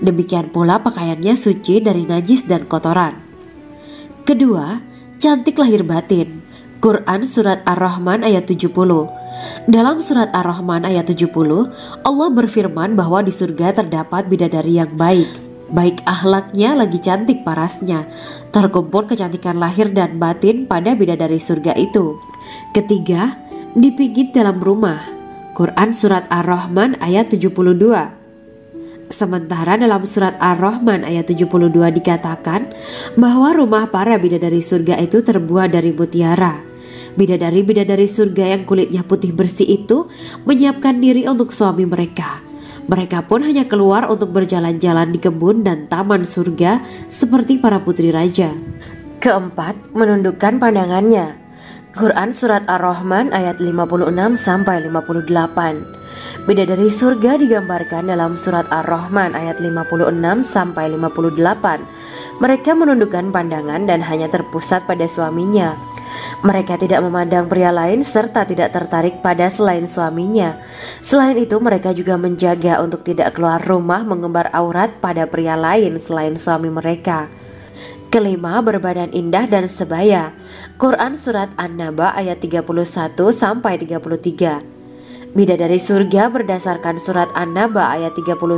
Demikian pula pakaiannya suci dari najis dan kotoran. Kedua, cantik lahir batin. Quran Surat Ar-Rahman ayat 70. Dalam Surat Ar-Rahman ayat 70, Allah berfirman bahwa di surga terdapat bidadari yang baik. Baik akhlaknya lagi cantik parasnya. Terkumpul kecantikan lahir dan batin pada bidadari surga itu. Ketiga, dipijit dalam rumah. Quran Surat Ar-Rahman ayat 72. Sementara dalam Surat Ar-Rahman ayat 72 dikatakan bahwa rumah para bidadari surga itu terbuat dari mutiara. Bidadari-bidadari surga yang kulitnya putih bersih itu menyiapkan diri untuk suami mereka. Mereka pun hanya keluar untuk berjalan-jalan di kebun dan taman surga seperti para putri raja. Keempat, menundukkan pandangannya. Quran Surat Ar-Rahman ayat 56-58. Bidadari surga digambarkan dalam Surat Ar-Rahman ayat 56-58. Mereka menundukkan pandangan dan hanya terpusat pada suaminya. Mereka tidak memandang pria lain serta tidak tertarik pada selain suaminya. Selain itu mereka juga menjaga untuk tidak keluar rumah mengembar aurat pada pria lain selain suami mereka. Kelima, berbadan indah dan sebaya. Quran Surat An-Naba ayat 31-33. Bidadari surga berdasarkan Surat An-Naba ayat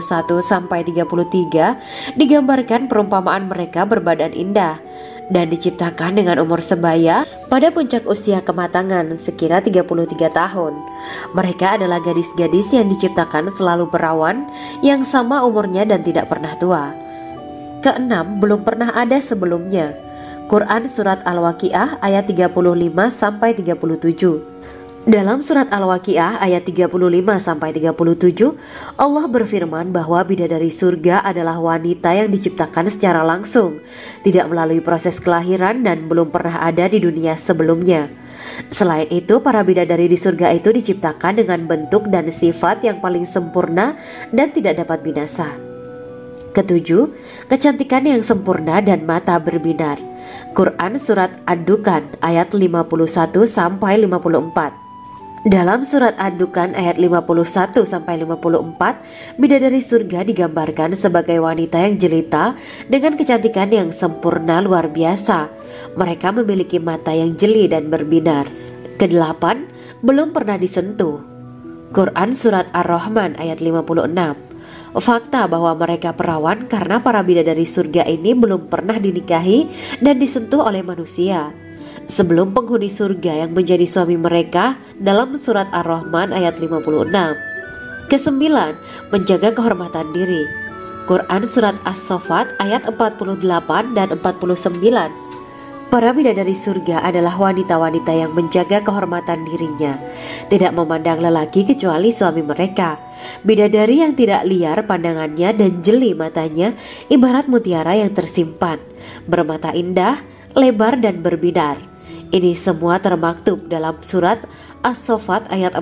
31-33 digambarkan perumpamaan mereka berbadan indah dan diciptakan dengan umur sebaya pada puncak usia kematangan sekira 33 tahun. Mereka adalah gadis-gadis yang diciptakan selalu perawan yang sama umurnya dan tidak pernah tua. Keenam, belum pernah ada sebelumnya. Quran Surat Al-Waqiah ayat 35-37. Dalam Surat Al-Waqiah ayat 35-37, Allah berfirman bahwa bidadari surga adalah wanita yang diciptakan secara langsung, tidak melalui proses kelahiran dan belum pernah ada di dunia sebelumnya. Selain itu, para bidadari di surga itu diciptakan dengan bentuk dan sifat yang paling sempurna dan tidak dapat binasa. Ketujuh, kecantikan yang sempurna dan mata berbinar. Quran Surat Ad-Dukan ayat 51-54. Dalam Surat Ad-Dukan ayat 51-54, bidadari surga digambarkan sebagai wanita yang jelita dengan kecantikan yang sempurna luar biasa. Mereka memiliki mata yang jeli dan berbinar. Kedelapan, belum pernah disentuh. Quran Surat Ar-Rahman ayat 56. Fakta bahwa mereka perawan karena para bidadari surga ini belum pernah dinikahi dan disentuh oleh manusia sebelum penghuni surga yang menjadi suami mereka dalam Surat Ar-Rahman ayat 56. Kesembilan, menjaga kehormatan diri. Quran Surat As-Saffat ayat 48 dan 49. Para bidadari surga adalah wanita-wanita yang menjaga kehormatan dirinya, tidak memandang lelaki kecuali suami mereka. Bidadari yang tidak liar pandangannya dan jeli matanya ibarat mutiara yang tersimpan, bermata indah, lebar dan berbinar. Ini semua termaktub dalam Surat As-Saffat ayat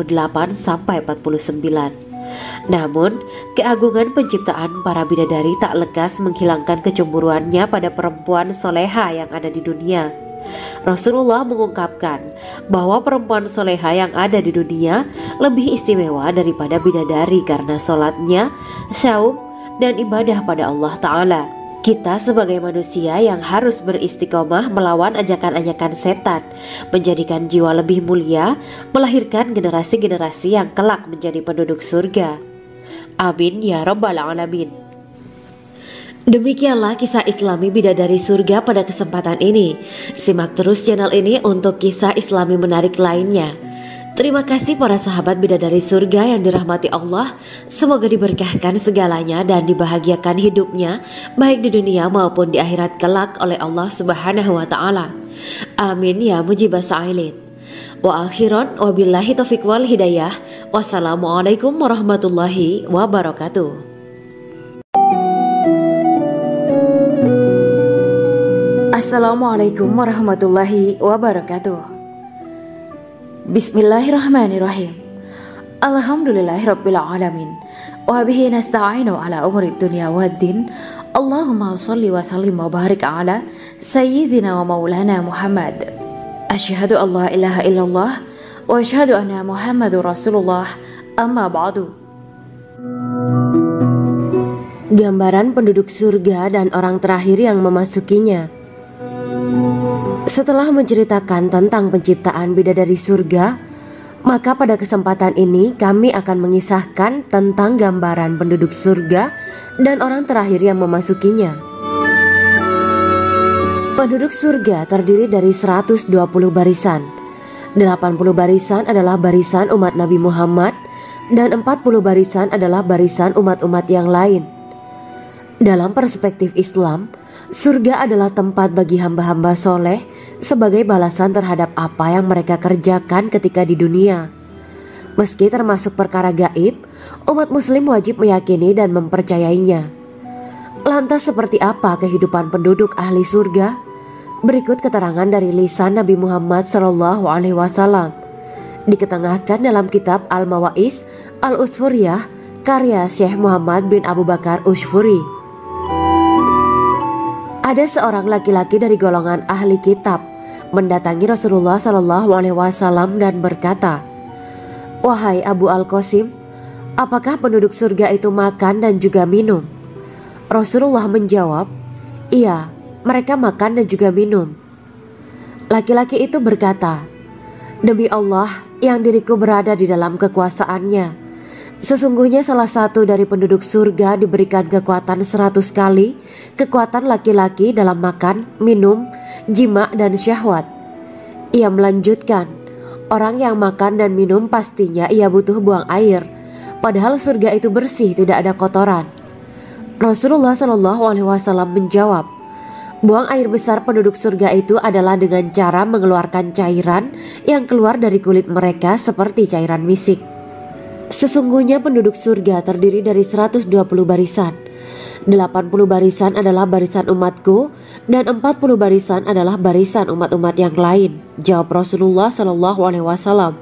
48-49. Namun, keagungan penciptaan para bidadari tak lekas menghilangkan kecemburuannya pada perempuan soleha yang ada di dunia. Rasulullah mengungkapkan bahwa perempuan soleha yang ada di dunia lebih istimewa daripada bidadari karena sholatnya, syaum, dan ibadah pada Allah Ta'ala. Kita sebagai manusia yang harus beristiqomah melawan ajakan-ajakan setan, menjadikan jiwa lebih mulia, melahirkan generasi-generasi yang kelak menjadi penduduk surga. Amin ya Rabbal Alamin. Demikianlah kisah Islami bidadari surga pada kesempatan ini. Simak terus channel ini untuk kisah Islami menarik lainnya. Terima kasih para sahabat bidadari surga yang dirahmati Allah. Semoga diberkahkan segalanya dan dibahagiakan hidupnya baik di dunia maupun di akhirat kelak oleh Allah Subhanahu wa taala. Amin ya mujibas sa'ilin. Wa akhiran wabillahi taufiq wal hidayah. Wassalamualaikum warahmatullahi wabarakatuh. Assalamualaikum warahmatullahi wabarakatuh. Bismillahirrahmanirrahim. Alhamdulillahirabbil alamin. Wa bihi nasta'inu ala umuri dunya waddin. Allahumma shalli wa sallim wa barik ala sayyidina wa maulana Muhammad. Asyhadu an la ilaha illallah wa asyhadu anna Muhammadur Rasulullah. Amma ba'du. Gambaran penduduk surga dan orang terakhir yang memasukinya. Setelah menceritakan tentang penciptaan bidadari surga, maka pada kesempatan ini kami akan mengisahkan tentang gambaran penduduk surga dan orang terakhir yang memasukinya. Penduduk surga terdiri dari 120 barisan. 80 barisan adalah barisan umat Nabi Muhammad dan 40 barisan adalah barisan umat-umat yang lain. Dalam perspektif Islam, surga adalah tempat bagi hamba-hamba soleh sebagai balasan terhadap apa yang mereka kerjakan ketika di dunia. Meski termasuk perkara gaib, umat muslim wajib meyakini dan mempercayainya. Lantas seperti apa kehidupan penduduk ahli surga? Berikut keterangan dari lisan Nabi Muhammad SAW, diketengahkan dalam kitab Al-Mawaiz Al-Usfuriyah karya Syekh Muhammad bin Abu Bakar Ushfuri. Ada seorang laki-laki dari golongan ahli kitab mendatangi Rasulullah SAW dan berkata, "Wahai Abu Al-Qasim, apakah penduduk surga itu makan dan juga minum?" Rasulullah menjawab, "Iya, mereka makan dan juga minum." Laki-laki itu berkata, "Demi Allah yang diriku berada di dalam kekuasaannya, sesungguhnya salah satu dari penduduk surga diberikan kekuatan 100 kali kekuatan laki-laki dalam makan, minum, jima, dan syahwat." Ia melanjutkan, "Orang yang makan dan minum pastinya ia butuh buang air, padahal surga itu bersih, tidak ada kotoran." Rasulullah SAW menjawab, "Buang air besar penduduk surga itu adalah dengan cara mengeluarkan cairan yang keluar dari kulit mereka seperti cairan misik." Sesungguhnya penduduk surga terdiri dari 120 barisan. 80 barisan adalah barisan umatku dan 40 barisan adalah barisan umat-umat yang lain, jawab Rasulullah SAW.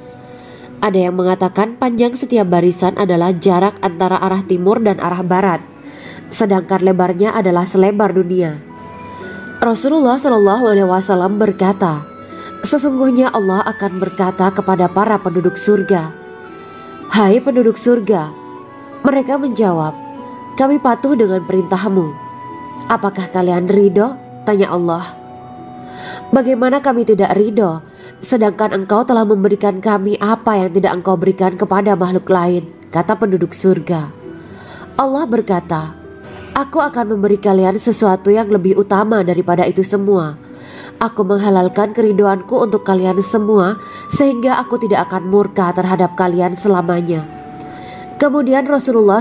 Ada yang mengatakan panjang setiap barisan adalah jarak antara arah timur dan arah barat, sedangkan lebarnya adalah selebar dunia. Rasulullah SAW berkata, "Sesungguhnya Allah akan berkata kepada para penduduk surga, 'Hai penduduk surga,' mereka menjawab, 'Kami patuh dengan perintahmu.' 'Apakah kalian ridho?' tanya Allah. 'Bagaimana kami tidak ridho, sedangkan engkau telah memberikan kami apa yang tidak engkau berikan kepada makhluk lain,' kata penduduk surga. Allah berkata, 'Aku akan memberi kalian sesuatu yang lebih utama daripada itu semua. Aku menghalalkan keridoanku untuk kalian semua sehingga aku tidak akan murka terhadap kalian selamanya.'" Kemudian Rasulullah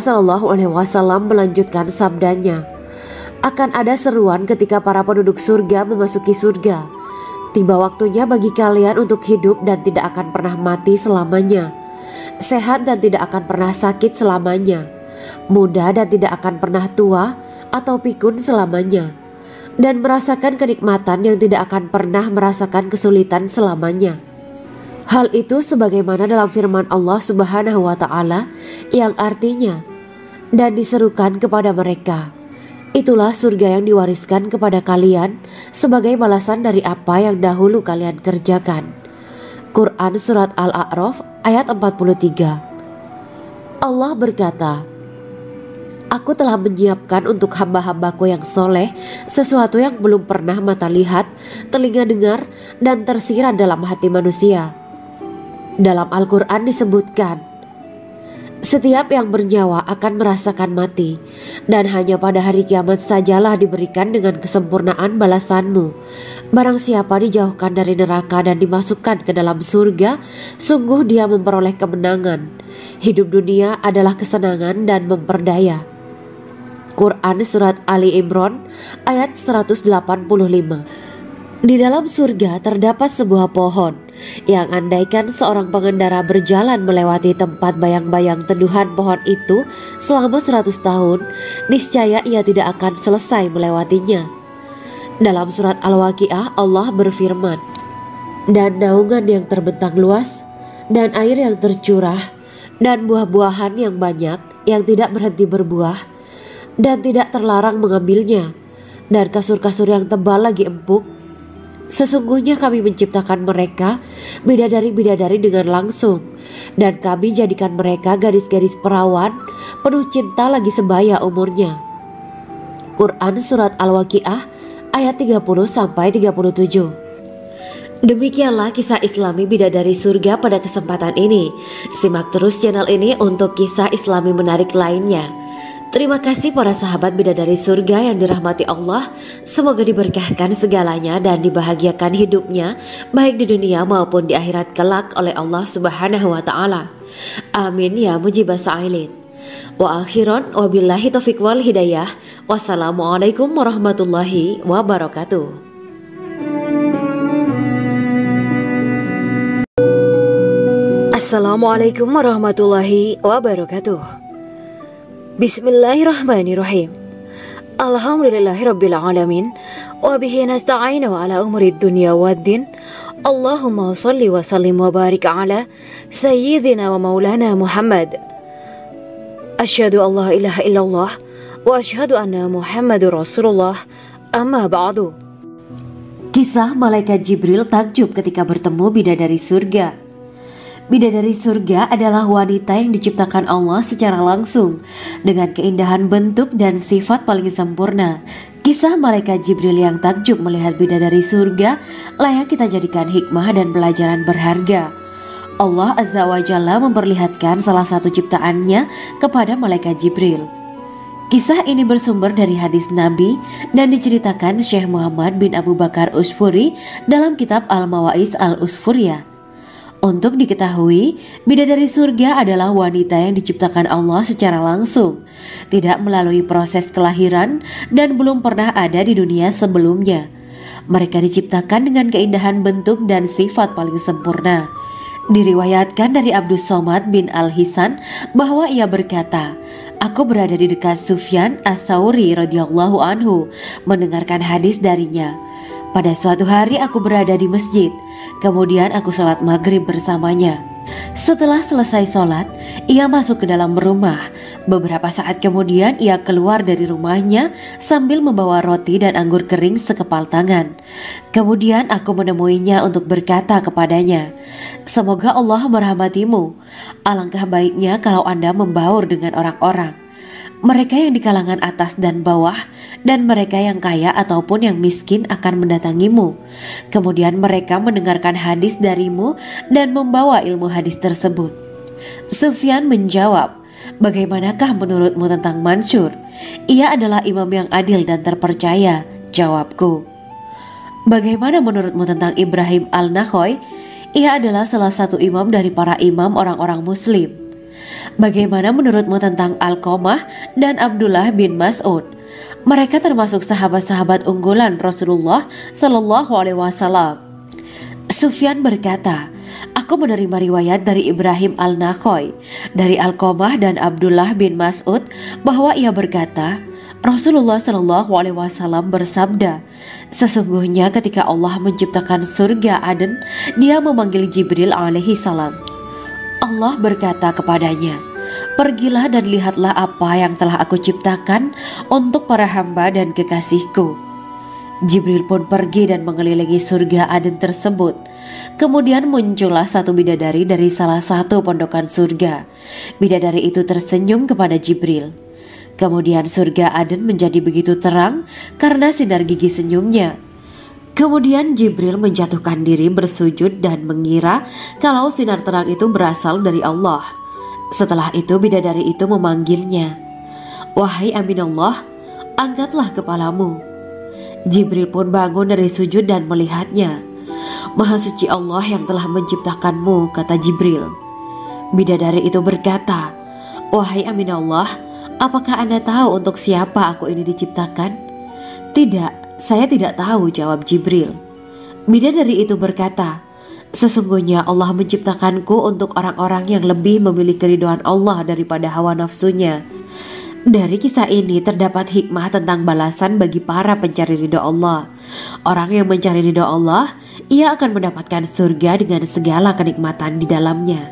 SAW melanjutkan sabdanya, "Akan ada seruan ketika para penduduk surga memasuki surga. Tiba waktunya bagi kalian untuk hidup dan tidak akan pernah mati selamanya, sehat dan tidak akan pernah sakit selamanya, muda dan tidak akan pernah tua atau pikun selamanya, dan merasakan kenikmatan yang tidak akan pernah merasakan kesulitan selamanya." Hal itu sebagaimana dalam firman Allah Subhanahu wa Ta'ala yang artinya, "Dan diserukan kepada mereka, itulah surga yang diwariskan kepada kalian sebagai balasan dari apa yang dahulu kalian kerjakan." Quran Surat Al-A'raf ayat 43. Allah berkata, "Aku telah menyiapkan untuk hamba-hambaku yang soleh sesuatu yang belum pernah mata lihat, telinga dengar, dan tersirat dalam hati manusia." Dalam Al-Quran disebutkan, "Setiap yang bernyawa akan merasakan mati, dan hanya pada hari kiamat sajalah diberikan dengan kesempurnaan balasanmu. Barang siapa dijauhkan dari neraka dan dimasukkan ke dalam surga, sungguh dia memperoleh kemenangan. Hidup dunia adalah kesenangan dan memperdaya." Quran Surat Ali Imran ayat 185. Di dalam surga terdapat sebuah pohon yang andaikan seorang pengendara berjalan melewati tempat bayang-bayang teduhan pohon itu selama 100 tahun, niscaya ia tidak akan selesai melewatinya. Dalam surat Al-Waqiah Allah berfirman, "Dan naungan yang terbentang luas, dan air yang tercurah, dan buah-buahan yang banyak yang tidak berhenti berbuah, dan tidak terlarang mengambilnya, dan kasur-kasur yang tebal lagi empuk. Sesungguhnya kami menciptakan mereka bidadari-bidadari dengan langsung, dan kami jadikan mereka gadis-gadis perawan penuh cinta lagi sebaya umurnya. Quran Surat Al-Waqiah ayat 30-37. Demikianlah kisah Islami bidadari surga pada kesempatan ini. Simak terus channel ini untuk kisah Islami menarik lainnya. Terima kasih para sahabat bidadari surga yang dirahmati Allah. Semoga diberkahkan segalanya dan dibahagiakan hidupnya baik di dunia maupun di akhirat kelak oleh Allah Subhanahu wa taala. Amin ya mujibah sa'ilin. Wa akhiran wabillahi taufiq wal hidayah. Wassalamualaikum warahmatullahi wabarakatuh. Assalamualaikum warahmatullahi wabarakatuh. Bismillahirrahmanirrahim. Alhamdulillahirabbil alamin wa bihi nasta'inu ala umurid dunya waddin. Allahumma shalli wa sallim wa barik ala sayyidina wa maulana Muhammad. Asyhadu an la ilaha illallah wa asyhadu anna Muhammadur Rasulullah. Amma ba'du. Kisah malaikat Jibril takjub ketika bertemu bidadari surga. Bidadari surga adalah wanita yang diciptakan Allah secara langsung dengan keindahan bentuk dan sifat paling sempurna. Kisah malaikat Jibril yang takjub melihat bidadari surga layak kita jadikan hikmah dan pelajaran berharga. Allah Azza wa Jalla memperlihatkan salah satu ciptaannya kepada malaikat Jibril. Kisah ini bersumber dari hadis Nabi dan diceritakan Syekh Muhammad bin Abu Bakar Usfuri dalam kitab Al-Mawaiz Al-Usfuriyah. Untuk diketahui, bidadari surga adalah wanita yang diciptakan Allah secara langsung, tidak melalui proses kelahiran dan belum pernah ada di dunia sebelumnya. Mereka diciptakan dengan keindahan bentuk dan sifat paling sempurna. Diriwayatkan dari Abdus Somad bin Al-Hisan bahwa ia berkata, "Aku berada di dekat Sufyan As-Sauri radhiyallahu anhu mendengarkan hadis darinya. Pada suatu hari aku berada di masjid, kemudian aku sholat maghrib bersamanya. Setelah selesai sholat, ia masuk ke dalam rumah. Beberapa saat kemudian ia keluar dari rumahnya sambil membawa roti dan anggur kering sekepal tangan. Kemudian aku menemuinya untuk berkata kepadanya, 'Semoga Allah merahmatimu. Alangkah baiknya kalau Anda membaur dengan orang-orang. Mereka yang di kalangan atas dan bawah dan mereka yang kaya ataupun yang miskin akan mendatangimu. Kemudian mereka mendengarkan hadis darimu dan membawa ilmu hadis tersebut.' Sufyan menjawab, 'Bagaimanakah menurutmu tentang Mansur? Ia adalah imam yang adil dan terpercaya.' Jawabku. 'Bagaimana menurutmu tentang Ibrahim Al-Nakhoy? Ia adalah salah satu imam dari para imam orang-orang muslim.' 'Bagaimana menurutmu tentang Alqamah dan Abdullah bin Mas'ud? Mereka termasuk sahabat-sahabat unggulan Rasulullah Shallallahu Alaihi Wasallam.' Sufyan berkata, 'Aku menerima riwayat dari Ibrahim Al-Nakhoy, dari Alqamah dan Abdullah bin Mas'ud bahwa ia berkata, Rasulullah Shallallahu Alaihi Wasallam bersabda, sesungguhnya ketika Allah menciptakan surga Aden, Dia memanggil Jibril alaihi salam. Allah berkata kepadanya, pergilah dan lihatlah apa yang telah aku ciptakan untuk para hamba dan kekasihku. Jibril pun pergi dan mengelilingi surga Aden tersebut. Kemudian muncullah satu bidadari dari salah satu pondokan surga. Bidadari itu tersenyum kepada Jibril. Kemudian surga Aden menjadi begitu terang karena sinar gigi senyumnya. Kemudian Jibril menjatuhkan diri bersujud dan mengira kalau sinar terang itu berasal dari Allah. Setelah itu bidadari itu memanggilnya, wahai Aminullah, angkatlah kepalamu. Jibril pun bangun dari sujud dan melihatnya. Maha suci Allah yang telah menciptakanmu, kata Jibril. Bidadari itu berkata, wahai Aminullah, apakah Anda tahu untuk siapa aku ini diciptakan? Tidak. Saya tidak tahu, jawab Jibril. Bidadari itu berkata, sesungguhnya Allah menciptakanku untuk orang-orang yang lebih memilih keridhaan Allah daripada hawa nafsunya. Dari kisah ini terdapat hikmah tentang balasan bagi para pencari ridho Allah. Orang yang mencari ridho Allah, ia akan mendapatkan surga dengan segala kenikmatan di dalamnya.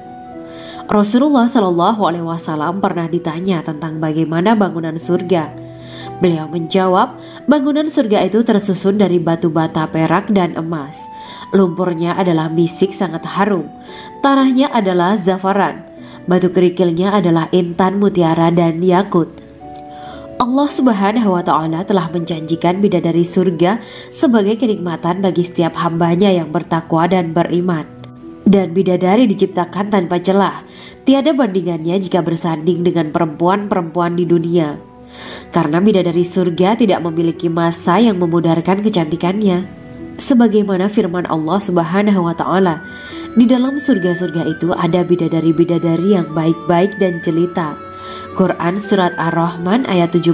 Rasulullah Shallallahu Alaihi Wasallam pernah ditanya tentang bagaimana bangunan surga. Beliau menjawab, bangunan surga itu tersusun dari batu bata perak dan emas. Lumpurnya adalah misik sangat harum, tanahnya adalah zafaran, batu kerikilnya adalah intan, mutiara, dan yakut. Allah Subhanahu wa Ta'ala telah menjanjikan bidadari surga sebagai kenikmatan bagi setiap hambanya yang bertakwa dan beriman. Dan bidadari diciptakan tanpa celah, tiada bandingannya jika bersanding dengan perempuan-perempuan di dunia. Karena bidadari surga tidak memiliki masa yang memudarkan kecantikannya. Sebagaimana firman Allah Subhanahu wa Ta'ala, di dalam surga-surga itu ada bidadari-bidadari yang baik-baik dan jelita. Quran Surat Ar-Rahman ayat 70.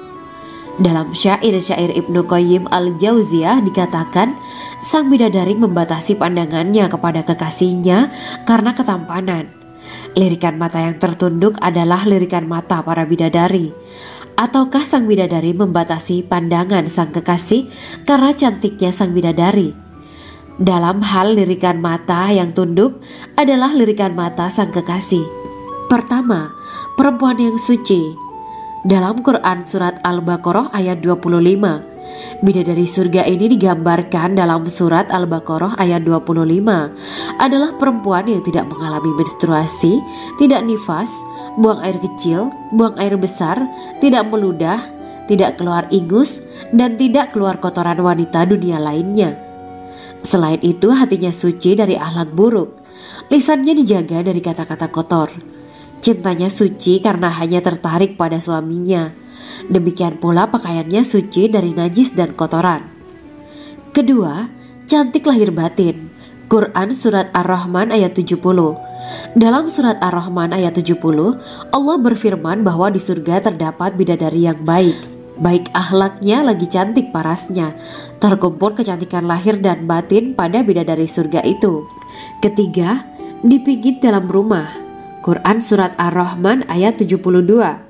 Dalam syair-syair Ibnu Qayyim Al-Jauziyah dikatakan, sang bidadari membatasi pandangannya kepada kekasihnya karena ketampanan. Lirikan mata yang tertunduk adalah lirikan mata para bidadari. Ataukah sang bidadari membatasi pandangan sang kekasih karena cantiknya sang bidadari? Dalam hal lirikan mata yang tunduk adalah lirikan mata sang kekasih. Pertama, perempuan yang suci. Dalam Quran Surat Al-Baqarah ayat 25, bidadari surga ini digambarkan dalam Surat Al-Baqarah ayat 25 adalah perempuan yang tidak mengalami menstruasi, tidak nifas, buang air kecil, buang air besar, tidak meludah, tidak keluar ingus, dan tidak keluar kotoran wanita dunia lainnya. Selain itu, hatinya suci dari akhlak buruk, lisannya dijaga dari kata-kata kotor. Cintanya suci karena hanya tertarik pada suaminya. Demikian pula pakaiannya suci dari najis dan kotoran. Kedua, cantik lahir batin. Quran Surat Ar-Rahman ayat 70. Dalam Surat Ar-Rahman ayat 70, Allah berfirman bahwa di surga terdapat bidadari yang baik. Baik akhlaknya lagi cantik parasnya. Terkumpul kecantikan lahir dan batin pada bidadari surga itu. Ketiga, dipijit dalam rumah. Quran Surat Ar-Rahman ayat 72.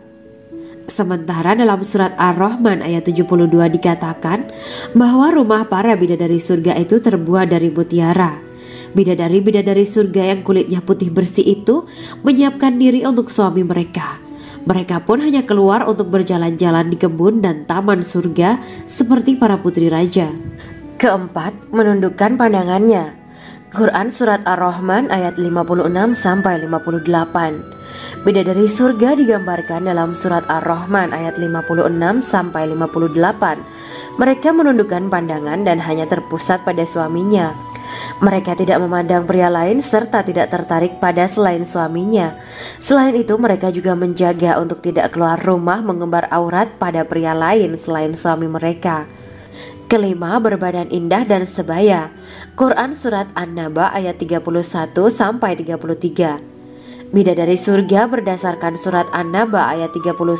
Sementara dalam Surat Ar-Rahman ayat 72 dikatakan bahwa rumah para bidadari surga itu terbuat dari mutiara. Bidadari-bidadari surga yang kulitnya putih bersih itu menyiapkan diri untuk suami mereka. Mereka pun hanya keluar untuk berjalan-jalan di kebun dan taman surga seperti para putri raja. Keempat, menundukkan pandangannya. Quran Surat Ar-Rahman ayat 56-58. Bidadari surga digambarkan dalam Surat Ar-Rahman ayat 56-58. Mereka menundukkan pandangan dan hanya terpusat pada suaminya. Mereka tidak memandang pria lain serta tidak tertarik pada selain suaminya. Selain itu, mereka juga menjaga untuk tidak keluar rumah mengembar aurat pada pria lain selain suami mereka. Kelima, berbadan indah dan sebaya. Quran Surat An-Naba ayat 31-33. Bidadari surga berdasarkan Surat An-Naba ayat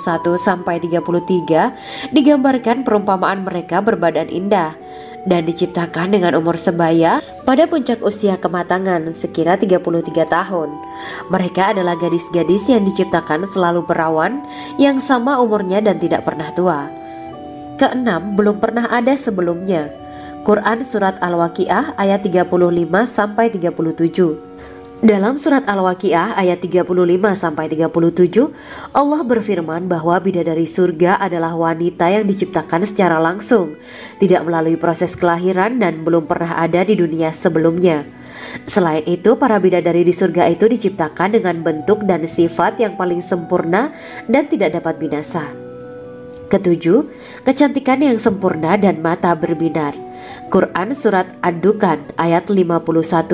31-33 digambarkan perumpamaan mereka berbadan indah dan diciptakan dengan umur sebaya pada puncak usia kematangan sekira 33 tahun. Mereka adalah gadis-gadis yang diciptakan selalu perawan, yang sama umurnya dan tidak pernah tua. Keenam, belum pernah ada sebelumnya. Quran Surat Al-Waqiah ayat 35-37. Dalam Surat Al-Waqiah ayat 35-37, Allah berfirman bahwa bidadari surga adalah wanita yang diciptakan secara langsung, tidak melalui proses kelahiran dan belum pernah ada di dunia sebelumnya. Selain itu, para bidadari di surga itu diciptakan dengan bentuk dan sifat yang paling sempurna dan tidak dapat binasa. Ketujuh, kecantikan yang sempurna dan mata berbinar. Quran Surat Ad-Dukhan ayat 51-54.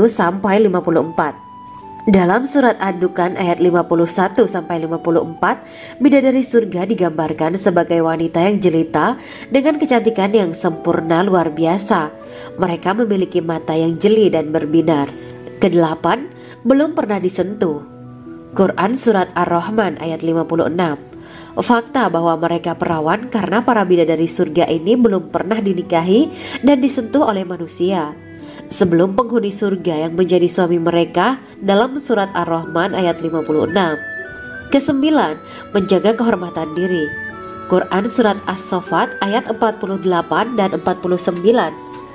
Dalam Surat Ad-Dukhan ayat 51-54, bidadari surga digambarkan sebagai wanita yang jelita dengan kecantikan yang sempurna luar biasa. Mereka memiliki mata yang jeli dan berbinar. Kedelapan, belum pernah disentuh. Quran Surat Ar-Rahman ayat 56. Fakta bahwa mereka perawan karena para bidadari surga ini belum pernah dinikahi dan disentuh oleh manusia sebelum penghuni surga yang menjadi suami mereka dalam Surat Ar-Rahman ayat 56. Kesembilan, menjaga kehormatan diri. Quran Surat As-Saffat ayat 48 dan 49.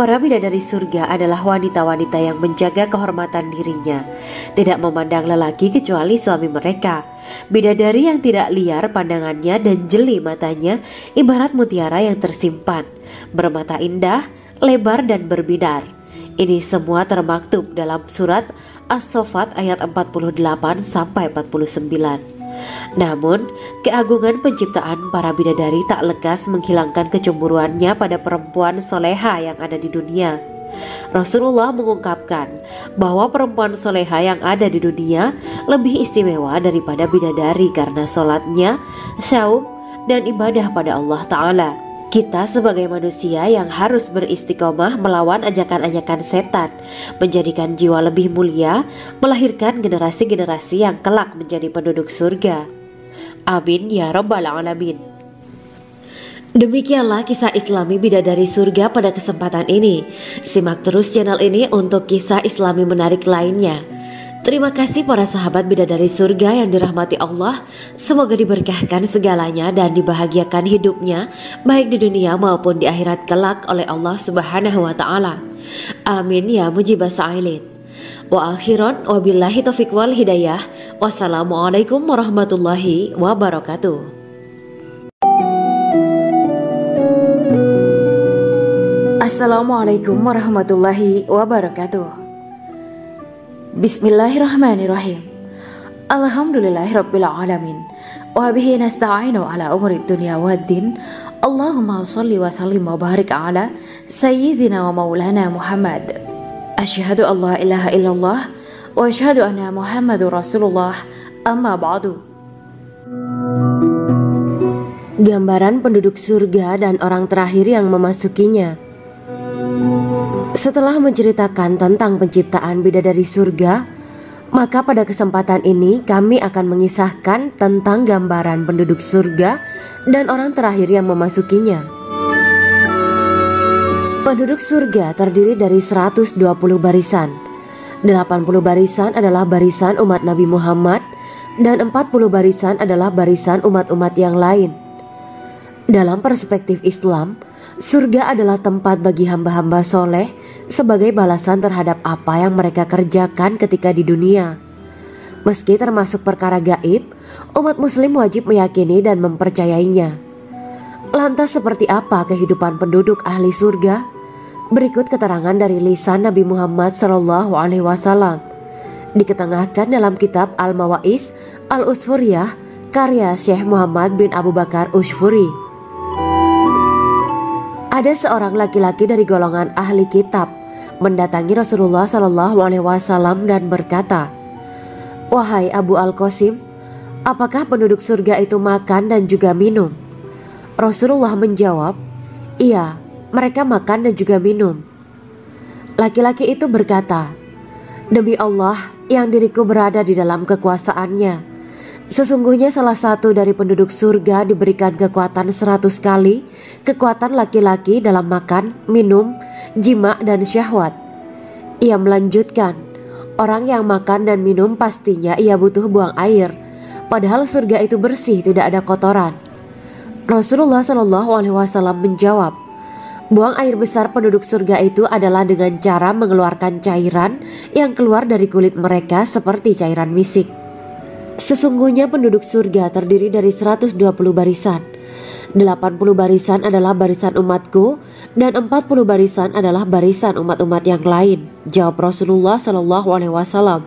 Para bidadari surga adalah wanita-wanita yang menjaga kehormatan dirinya, tidak memandang lelaki kecuali suami mereka. Bidadari yang tidak liar pandangannya dan jeli matanya ibarat mutiara yang tersimpan, bermata indah, lebar dan berbinar. Ini semua termaktub dalam surat As-Saffat ayat 48 sampai 49. Namun, keagungan penciptaan para bidadari tak lekas menghilangkan kecemburuannya pada perempuan soleha yang ada di dunia. Rasulullah mengungkapkan bahwa perempuan soleha yang ada di dunia lebih istimewa daripada bidadari karena sholatnya, syaum, dan ibadah pada Allah Ta'ala. Kita sebagai manusia yang harus beristiqomah melawan ajakan-ajakan setan, menjadikan jiwa lebih mulia, melahirkan generasi-generasi yang kelak menjadi penduduk surga. Amin ya rabbal alamin. Demikianlah kisah Islami bidadari surga pada kesempatan ini. Simak terus channel ini untuk kisah Islami menarik lainnya. Terima kasih para sahabat bidadari surga yang dirahmati Allah. Semoga diberkahkan segalanya dan dibahagiakan hidupnya baik di dunia maupun di akhirat kelak oleh Allah Subhanahu wa taala. Amin ya mujibas sa'ilin. Wa akhiran wabillahi taufiq wal hidayah. Wassalamualaikum warahmatullahi wabarakatuh. Assalamualaikum warahmatullahi wabarakatuh. Bismillahirrahmanirrahim. Alhamdulillahirabbil alamin. Wa bihi nasta'inu ala umuri dunya waddin. Allahumma shalli wa sallim wa barik ala sayyidina wa maulana Muhammad. Asyhadu an la ilaha illallah wa asyhadu anna Muhammadur Rasulullah. Amma ba'du. Gambaran penduduk surga dan orang terakhir yang memasukinya. Setelah menceritakan tentang penciptaan bidadari surga, maka pada kesempatan ini kami akan mengisahkan tentang gambaran penduduk surga dan orang terakhir yang memasukinya. Penduduk surga terdiri dari 120 barisan. 80 barisan adalah barisan umat Nabi Muhammad dan 40 barisan adalah barisan umat-umat yang lain. Dalam perspektif Islam, surga adalah tempat bagi hamba-hamba soleh sebagai balasan terhadap apa yang mereka kerjakan ketika di dunia. Meski termasuk perkara gaib, umat muslim wajib meyakini dan mempercayainya. Lantas seperti apa kehidupan penduduk ahli surga? Berikut keterangan dari lisan Nabi Muhammad SAW. Diketengahkan dalam kitab Al-Mawaiz Al-Usfuriyah karya Syekh Muhammad bin Abu Bakar Ushfuri. Ada seorang laki-laki dari golongan ahli kitab mendatangi Rasulullah SAW dan berkata, "Wahai Abu Al-Qasim, apakah penduduk surga itu makan dan juga minum?" Rasulullah menjawab, "Iya, mereka makan dan juga minum." Laki-laki itu berkata, "Demi Allah yang diriku berada di dalam kekuasaannya, sesungguhnya salah satu dari penduduk surga diberikan kekuatan 100 kali kekuatan laki-laki dalam makan, minum, jima dan syahwat." Ia melanjutkan, "Orang yang makan dan minum pastinya ia butuh buang air, padahal surga itu bersih, tidak ada kotoran." Rasulullah SAW menjawab, "Buang air besar penduduk surga itu adalah dengan cara mengeluarkan cairan yang keluar dari kulit mereka seperti cairan misik." Sesungguhnya penduduk surga terdiri dari 120 barisan. 80 barisan adalah barisan umatku dan 40 barisan adalah barisan umat-umat yang lain, jawab Rasulullah SAW.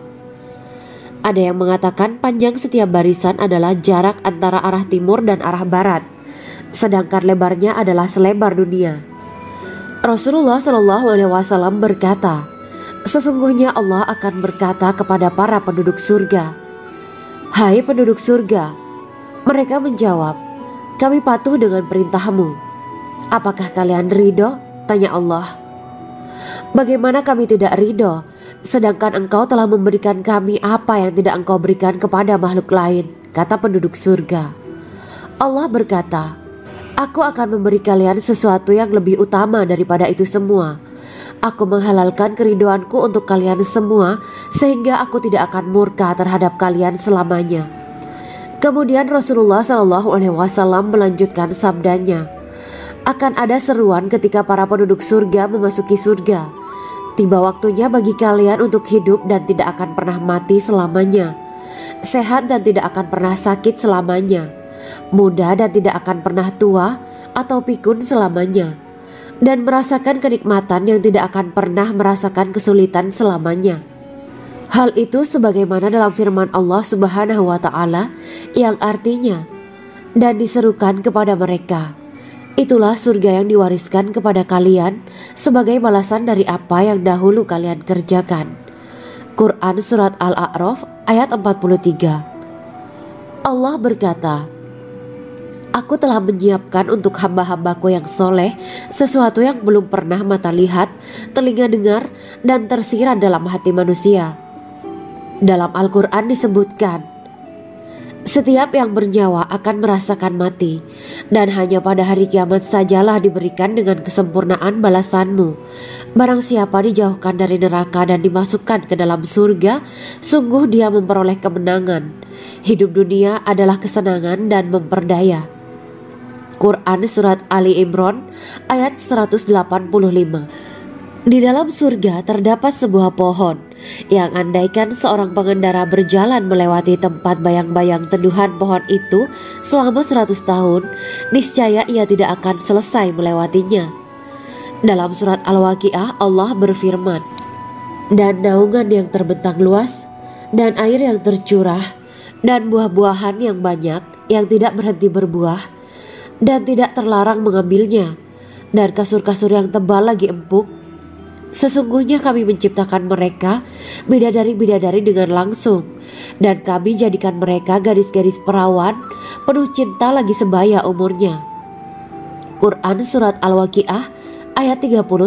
Ada yang mengatakan panjang setiap barisan adalah jarak antara arah timur dan arah barat, sedangkan lebarnya adalah selebar dunia. Rasulullah SAW berkata, "Sesungguhnya Allah akan berkata kepada para penduduk surga, 'Hai penduduk surga,' mereka menjawab, 'Kami patuh dengan perintahmu.' 'Apakah kalian ridho?' tanya Allah. 'Bagaimana kami tidak ridho, sedangkan engkau telah memberikan kami apa yang tidak engkau berikan kepada makhluk lain,' kata penduduk surga. Allah berkata, 'Aku akan memberi kalian sesuatu yang lebih utama daripada itu semua. Aku menghalalkan keridoanku untuk kalian semua sehingga aku tidak akan murka terhadap kalian selamanya.' Kemudian Rasulullah SAW melanjutkan sabdanya, Akan ada seruan ketika para penduduk surga memasuki surga. Tiba waktunya bagi kalian untuk hidup dan tidak akan pernah mati selamanya, sehat dan tidak akan pernah sakit selamanya, muda dan tidak akan pernah tua atau pikun selamanya, dan merasakan kenikmatan yang tidak akan pernah merasakan kesulitan selamanya. Hal itu sebagaimana dalam firman Allah Subhanahu wa Ta'ala yang artinya, dan diserukan kepada mereka, itulah surga yang diwariskan kepada kalian sebagai balasan dari apa yang dahulu kalian kerjakan. Quran Surat Al-A'raf ayat 43. Allah berkata, Aku telah menyiapkan untuk hamba-hambaku yang soleh sesuatu yang belum pernah mata lihat, telinga dengar, dan tersirat dalam hati manusia. Dalam Al-Quran disebutkan, setiap yang bernyawa akan merasakan mati, dan hanya pada hari kiamat sajalah diberikan dengan kesempurnaan balasanmu. Barang siapa dijauhkan dari neraka dan dimasukkan ke dalam surga, sungguh dia memperoleh kemenangan. Hidup dunia adalah kesenangan dan memperdaya. Quran Surat Ali Imran ayat 185. Di dalam surga terdapat sebuah pohon yang andaikan seorang pengendara berjalan melewati tempat bayang-bayang teduhan pohon itu selama 100 tahun, niscaya ia tidak akan selesai melewatinya. Dalam surat Al-Waqiah Allah berfirman, dan naungan yang terbentang luas, dan air yang tercurah, dan buah-buahan yang banyak yang tidak berhenti berbuah, dan tidak terlarang mengambilnya, dan kasur-kasur yang tebal lagi empuk. Sesungguhnya kami menciptakan mereka bidadari-bidadari dengan langsung, dan kami jadikan mereka gadis-gadis perawan penuh cinta lagi sebaya umurnya. Quran Surat Al-Waqiah ayat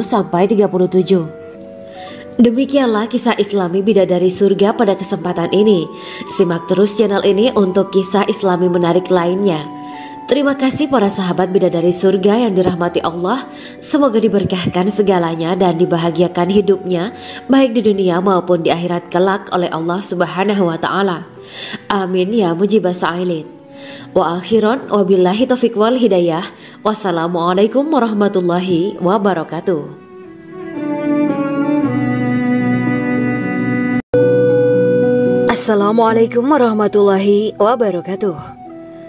30-37. Demikianlah kisah Islami bidadari surga pada kesempatan ini. Simak terus channel ini untuk kisah Islami menarik lainnya. Terima kasih para sahabat bidadari surga yang dirahmati Allah. Semoga diberkahkan segalanya dan dibahagiakan hidupnya baik di dunia maupun di akhirat kelak oleh Allah Subhanahu wa Ta'ala. Amin ya mujibah sa'ilin. Wa akhiran wabillahi taufiq wal hidayah. Wassalamualaikum warahmatullahi wabarakatuh. Assalamualaikum warahmatullahi wabarakatuh.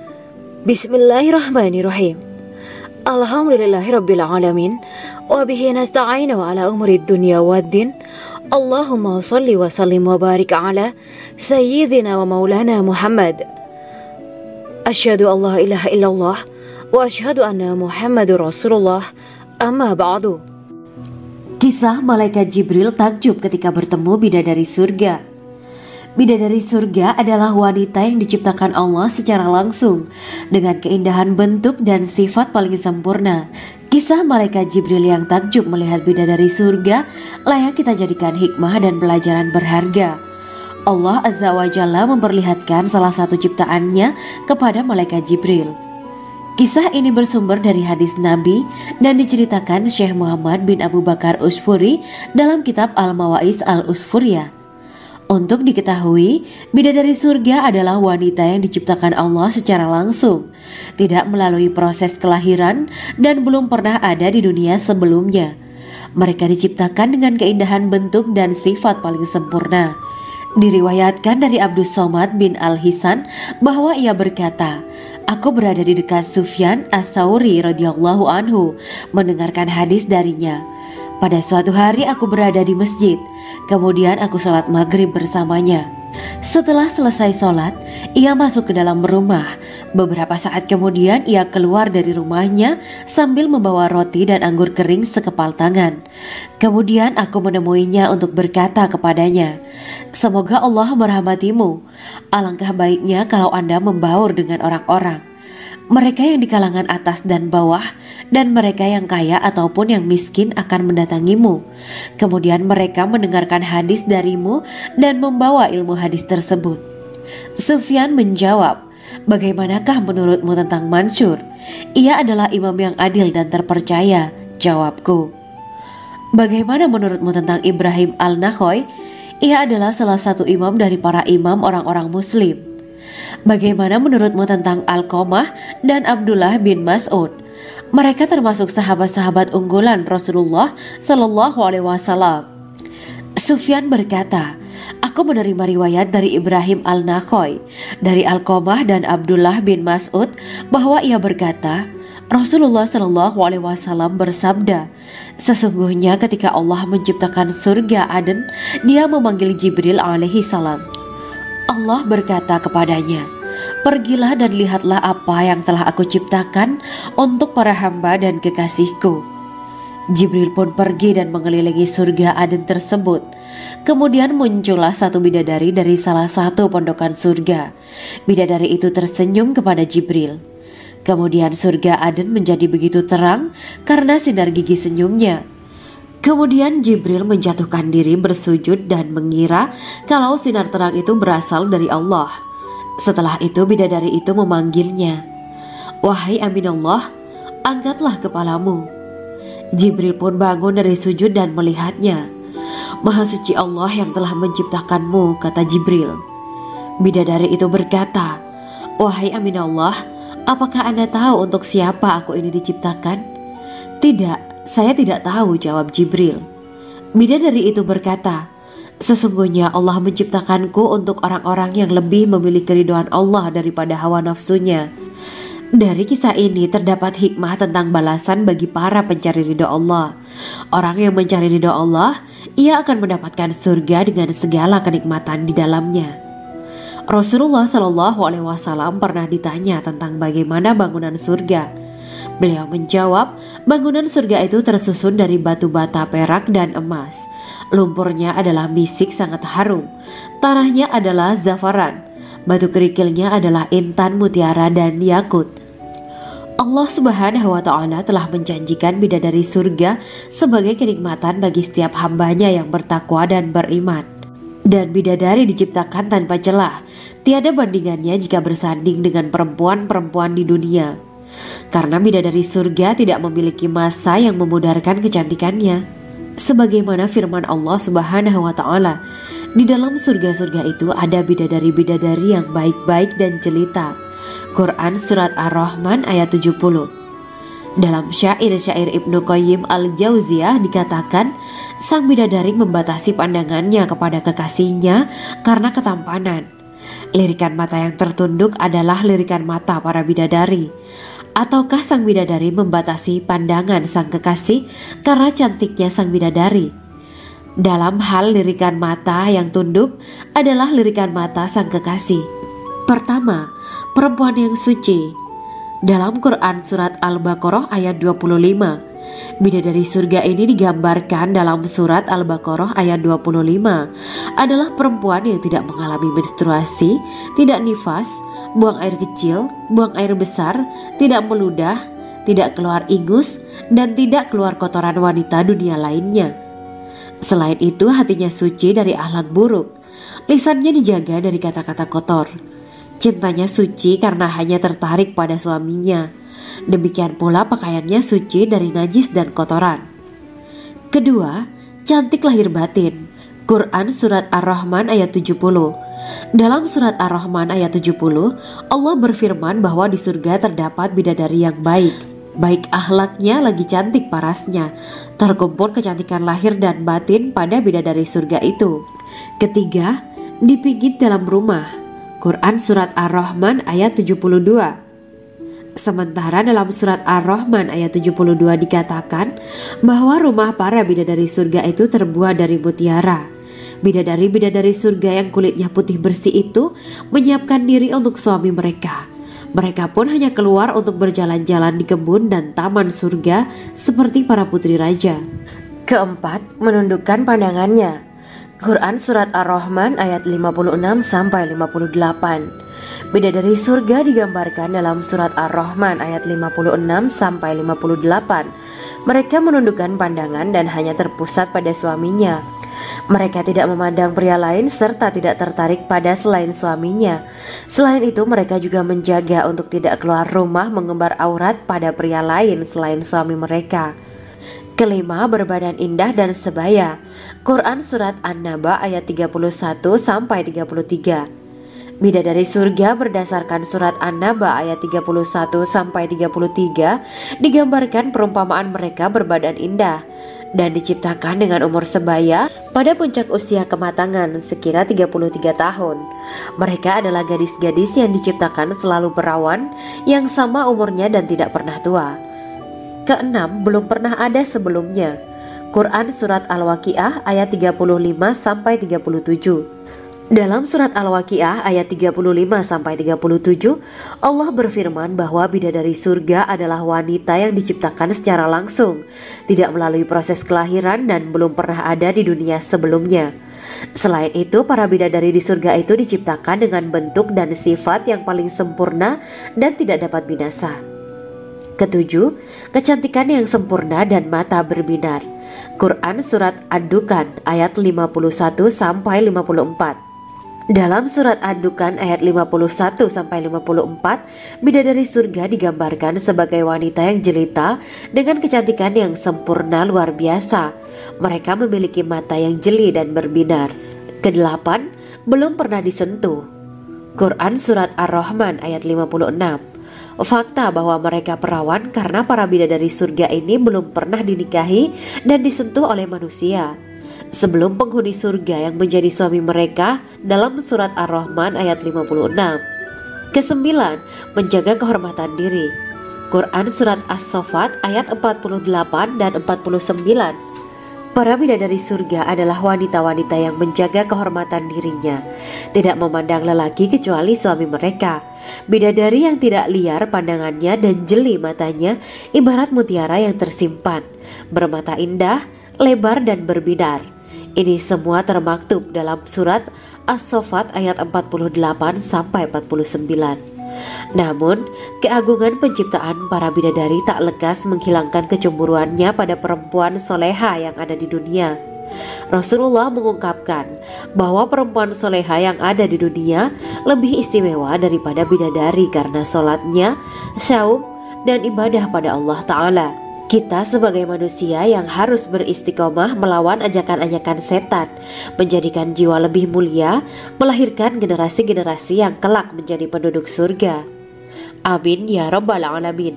Bismillahirrahmanirrahim. Alhamdulillahirabbil alamin wa bihi nasta'inu ala umuri dunya waddin. Allahumma shalli wa sallim wa barik ala sayyidina wa maulana Muhammad. Asyhadu an la ilaha illallah wa asyhadu anna Muhammadur Rasulullah. Amma ba'du. Kisah malaikat Jibril takjub ketika bertemu bidadari surga. Bidadari surga adalah wanita yang diciptakan Allah secara langsung dengan keindahan bentuk dan sifat paling sempurna. Kisah malaikat Jibril yang takjub melihat bidadari surga layak kita jadikan hikmah dan pelajaran berharga. Allah Azza wa Jalla memperlihatkan salah satu ciptaannya kepada malaikat Jibril. Kisah ini bersumber dari hadis Nabi dan diceritakan Syekh Muhammad bin Abu Bakar Usfuri dalam kitab Al-Mawaiz Al-Usfuriyah. Untuk diketahui, bidadari surga adalah wanita yang diciptakan Allah secara langsung, tidak melalui proses kelahiran dan belum pernah ada di dunia sebelumnya. Mereka diciptakan dengan keindahan bentuk dan sifat paling sempurna. Diriwayatkan dari Abdus Somad bin Al-Hisan bahwa ia berkata, Aku berada di dekat Sufyan As-Sauri radhiyallahu anhu mendengarkan hadis darinya. Pada suatu hari aku berada di masjid, kemudian aku sholat maghrib bersamanya. Setelah selesai sholat, ia masuk ke dalam rumah. Beberapa saat kemudian ia keluar dari rumahnya sambil membawa roti dan anggur kering sekepal tangan. Kemudian aku menemuinya untuk berkata kepadanya, Semoga Allah merahmatimu. Alangkah baiknya kalau Anda membaur dengan orang-orang. Mereka yang di kalangan atas dan bawah, dan mereka yang kaya ataupun yang miskin akan mendatangimu. Kemudian mereka mendengarkan hadis darimu dan membawa ilmu hadis tersebut. Sufyan menjawab, Bagaimanakah menurutmu tentang Mansur? Ia adalah imam yang adil dan terpercaya. Jawabku. Bagaimana menurutmu tentang Ibrahim Al-Nakhoy? Ia adalah salah satu imam dari para imam orang-orang muslim. Bagaimana menurutmu tentang Alqamah dan Abdullah bin Mas'ud? Mereka termasuk sahabat-sahabat unggulan Rasulullah Shallallahu Alaihi Wasallam. Sufyan berkata, aku menerima riwayat dari Ibrahim al-Nakhoy, dari Alqamah dan Abdullah bin Mas'ud bahwa ia berkata, Rasulullah Shallallahu Alaihi Wasallam bersabda, sesungguhnya ketika Allah menciptakan surga Aden, Dia memanggil Jibril alaihi salam. Allah berkata kepadanya, pergilah dan lihatlah apa yang telah aku ciptakan untuk para hamba dan kekasihku. Jibril pun pergi dan mengelilingi surga Aden tersebut. Kemudian muncullah satu bidadari dari salah satu pondokan surga. Bidadari itu tersenyum kepada Jibril. Kemudian surga Aden menjadi begitu terang karena sinar gigi senyumnya. Kemudian Jibril menjatuhkan diri bersujud dan mengira kalau sinar terang itu berasal dari Allah. Setelah itu bidadari itu memanggilnya, wahai Aminullah, angkatlah kepalamu. Jibril pun bangun dari sujud dan melihatnya. Maha suci Allah yang telah menciptakanmu, kata Jibril. Bidadari itu berkata, wahai Aminullah, apakah Anda tahu untuk siapa aku ini diciptakan? Tidak, saya tidak tahu, jawab Jibril. Bidadari itu berkata, sesungguhnya Allah menciptakanku untuk orang-orang yang lebih memilih keridhaan Allah daripada hawa nafsunya. Dari kisah ini terdapat hikmah tentang balasan bagi para pencari ridho Allah. Orang yang mencari ridho Allah, ia akan mendapatkan surga dengan segala kenikmatan di dalamnya. Rasulullah Shallallahu Alaihi Wasallam pernah ditanya tentang bagaimana bangunan surga. Beliau menjawab, bangunan surga itu tersusun dari batu bata, perak, dan emas. Lumpurnya adalah misik sangat harum, tanahnya adalah zafaran, batu kerikilnya adalah intan, mutiara, dan yakut. Allah Subhanahu wa Ta'ala telah menjanjikan bidadari surga sebagai kenikmatan bagi setiap hambanya yang bertakwa dan beriman. Dan bidadari diciptakan tanpa celah, tiada bandingannya jika bersanding dengan perempuan-perempuan di dunia. Karena bidadari surga tidak memiliki masa yang memudarkan kecantikannya. Sebagaimana firman Allah Subhanahu wa Ta'ala, di dalam surga-surga itu ada bidadari-bidadari yang baik-baik dan jelita. Quran Surat Ar-Rahman ayat 70. Dalam syair-syair Ibnu Qayyim al-Jauziyah dikatakan, sang bidadari membatasi pandangannya kepada kekasihnya karena ketampanan. Lirikan mata yang tertunduk adalah lirikan mata para bidadari. Ataukah sang bidadari membatasi pandangan sang kekasih karena cantiknya sang bidadari? Dalam hal lirikan mata yang tunduk adalah lirikan mata sang kekasih. Pertama, perempuan yang suci. Dalam Quran Surat Al-Baqarah ayat 25, bidadari surga ini digambarkan dalam Surat Al-Baqarah ayat 25 adalah perempuan yang tidak mengalami menstruasi, tidak nifas, buang air kecil, buang air besar, tidak meludah, tidak keluar ingus, dan tidak keluar kotoran wanita dunia lainnya. Selain itu, hatinya suci dari akhlak buruk, lisannya dijaga dari kata-kata kotor. Cintanya suci karena hanya tertarik pada suaminya. Demikian pula pakaiannya suci dari najis dan kotoran. Kedua, cantik lahir batin. Quran Surat Ar-Rahman ayat 70. Dalam Surat Ar-Rahman ayat 70, Allah berfirman bahwa di surga terdapat bidadari yang baik. Baik akhlaknya lagi cantik parasnya. Terkumpul kecantikan lahir dan batin pada bidadari surga itu. Ketiga, dipijit dalam rumah. Quran Surat Ar-Rahman ayat 72. Sementara dalam Surat Ar-Rahman ayat 72 dikatakan bahwa rumah para bidadari surga itu terbuat dari mutiara. Bidadari-bidadari surga yang kulitnya putih bersih itu menyiapkan diri untuk suami mereka. Mereka pun hanya keluar untuk berjalan-jalan di kebun dan taman surga seperti para putri raja. Keempat, menundukkan pandangannya. Quran Surat Ar-Rahman ayat 56-58. Bidadari surga digambarkan dalam Surat Ar-Rahman ayat 56-58. Mereka menundukkan pandangan dan hanya terpusat pada suaminya. Mereka tidak memandang pria lain serta tidak tertarik pada selain suaminya. Selain itu, mereka juga menjaga untuk tidak keluar rumah mengembar aurat pada pria lain selain suami mereka. Kelima, berbadan indah dan sebaya. Quran Surat An-Naba ayat 31-33. Bidadari surga berdasarkan surat An-Naba ayat 31-33 digambarkan perumpamaan mereka berbadan indah dan diciptakan dengan umur sebaya pada puncak usia kematangan sekira 33 tahun. Mereka adalah gadis-gadis yang diciptakan selalu perawan yang sama umurnya dan tidak pernah tua. Keenam, belum pernah ada sebelumnya. Quran Surat Al-Waqiah ayat 35-37. Dalam surat Al-Waqiah ayat 35-37, Allah berfirman bahwa bidadari surga adalah wanita yang diciptakan secara langsung, tidak melalui proses kelahiran dan belum pernah ada di dunia sebelumnya. Selain itu, para bidadari di surga itu diciptakan dengan bentuk dan sifat yang paling sempurna dan tidak dapat binasa. Ketujuh, kecantikan yang sempurna dan mata berbinar. Quran Surat Ad-Dukan ayat 51-54. Dalam surat Ad-Dukan ayat 51-54, bidadari surga digambarkan sebagai wanita yang jelita dengan kecantikan yang sempurna luar biasa. Mereka memiliki mata yang jeli dan berbinar. Kedelapan, belum pernah disentuh. Quran Surat Ar-Rahman ayat 56. Fakta bahwa mereka perawan karena para bidadari surga ini belum pernah dinikahi dan disentuh oleh manusia sebelum penghuni surga yang menjadi suami mereka dalam surat Ar-Rahman ayat 56. Kesembilan, menjaga kehormatan diri. Quran Surat As-Saffat ayat 48 dan 49. Para bidadari surga adalah wanita-wanita yang menjaga kehormatan dirinya, tidak memandang lelaki kecuali suami mereka. Bidadari yang tidak liar pandangannya dan jeli matanya ibarat mutiara yang tersimpan, bermata indah, lebar dan berbinar. Ini semua termaktub dalam surat As-Saffat ayat 48-49. Namun, keagungan penciptaan para bidadari tak lekas menghilangkan kecemburuannya pada perempuan soleha yang ada di dunia. Rasulullah mengungkapkan bahwa perempuan soleha yang ada di dunia lebih istimewa daripada bidadari karena sholatnya, syaum, dan ibadah pada Allah Ta'ala. Kita sebagai manusia yang harus beristiqomah melawan ajakan-ajakan setan, menjadikan jiwa lebih mulia, melahirkan generasi-generasi yang kelak menjadi penduduk surga. Amin ya Rabbal Alamin.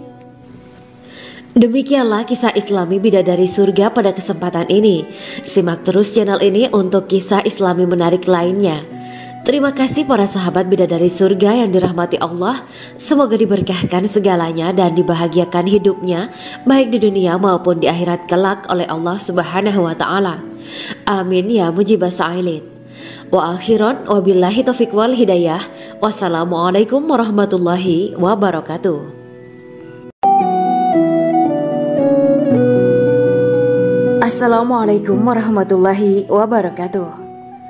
Demikianlah kisah Islami bidadari surga pada kesempatan ini. Simak terus channel ini untuk kisah Islami menarik lainnya. Terima kasih para sahabat bidadari surga yang dirahmati Allah. Semoga diberkahkan segalanya dan dibahagiakan hidupnya baik di dunia maupun di akhirat kelak oleh Allah Subhanahu wa taala. Amin ya mujibas sa'ilin. Wa akhiran wabillahi taufiq wal hidayah. Wassalamualaikum warahmatullahi wabarakatuh. Assalamualaikum warahmatullahi wabarakatuh.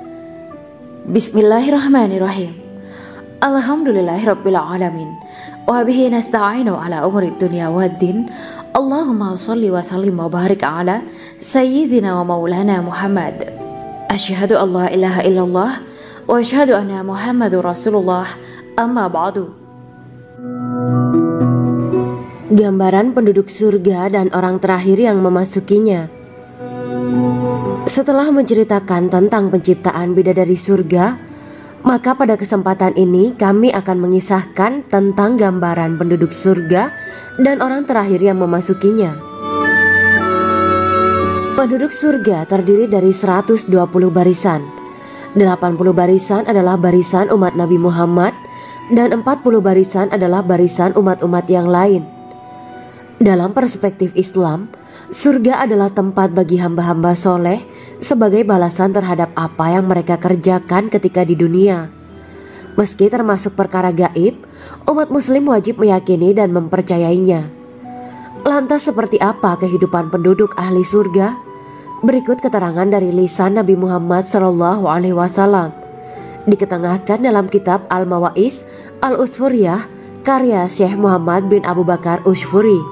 Bismillahirrahmanirrahim. Alhamdulillahirabbil alamin. Wa bihi nasta'inu ala umuri dunya waddin. Allahumma shalli wa sallim wa barik ala sayyidina wa maulana Muhammad. Asyhadu an la ilaha illallah wa asyhadu anna Muhammadur Rasulullah. Amma ba'du. Gambaran penduduk surga dan orang terakhir yang memasukinya. Setelah menceritakan tentang penciptaan bidadari surga, maka pada kesempatan ini kami akan mengisahkan tentang gambaran penduduk surga dan orang terakhir yang memasukinya. Penduduk surga terdiri dari 120 barisan. 80 barisan adalah barisan umat Nabi Muhammad dan 40 barisan adalah barisan umat-umat yang lain. Dalam perspektif Islam, surga adalah tempat bagi hamba-hamba soleh sebagai balasan terhadap apa yang mereka kerjakan ketika di dunia. Meski termasuk perkara gaib, umat muslim wajib meyakini dan mempercayainya. Lantas seperti apa kehidupan penduduk ahli surga? Berikut keterangan dari lisan Nabi Muhammad SAW, diketengahkan dalam kitab Al-Mawaiz Al-Usfuriyah karya Syekh Muhammad bin Abu Bakar Ushfuri.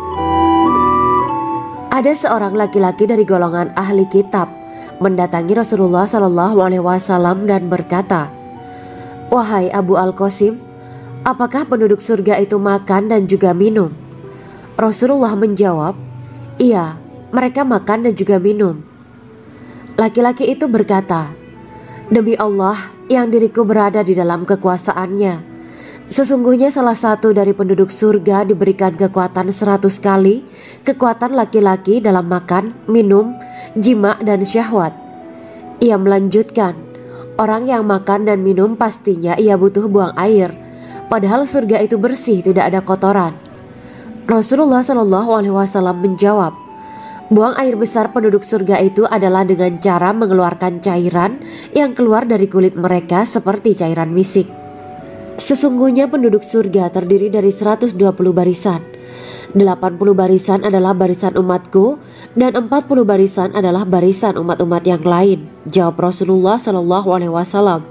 Ada seorang laki-laki dari golongan ahli kitab mendatangi Rasulullah SAW dan berkata, "Wahai Abu Al-Qasim, apakah penduduk surga itu makan dan juga minum?" Rasulullah menjawab, "Iya, mereka makan dan juga minum." Laki-laki itu berkata, Demi Allah yang diriku berada di dalam kekuasaannya, sesungguhnya salah satu dari penduduk surga diberikan kekuatan 100 kali kekuatan laki-laki dalam makan, minum, jima dan syahwat. Ia melanjutkan, orang yang makan dan minum pastinya ia butuh buang air, padahal surga itu bersih, tidak ada kotoran. Rasulullah SAW menjawab, buang air besar penduduk surga itu adalah dengan cara mengeluarkan cairan yang keluar dari kulit mereka seperti cairan misik. Sesungguhnya penduduk surga terdiri dari 120 barisan. 80 barisan adalah barisan umatku dan 40 barisan adalah barisan umat-umat yang lain, jawab Rasulullah SAW.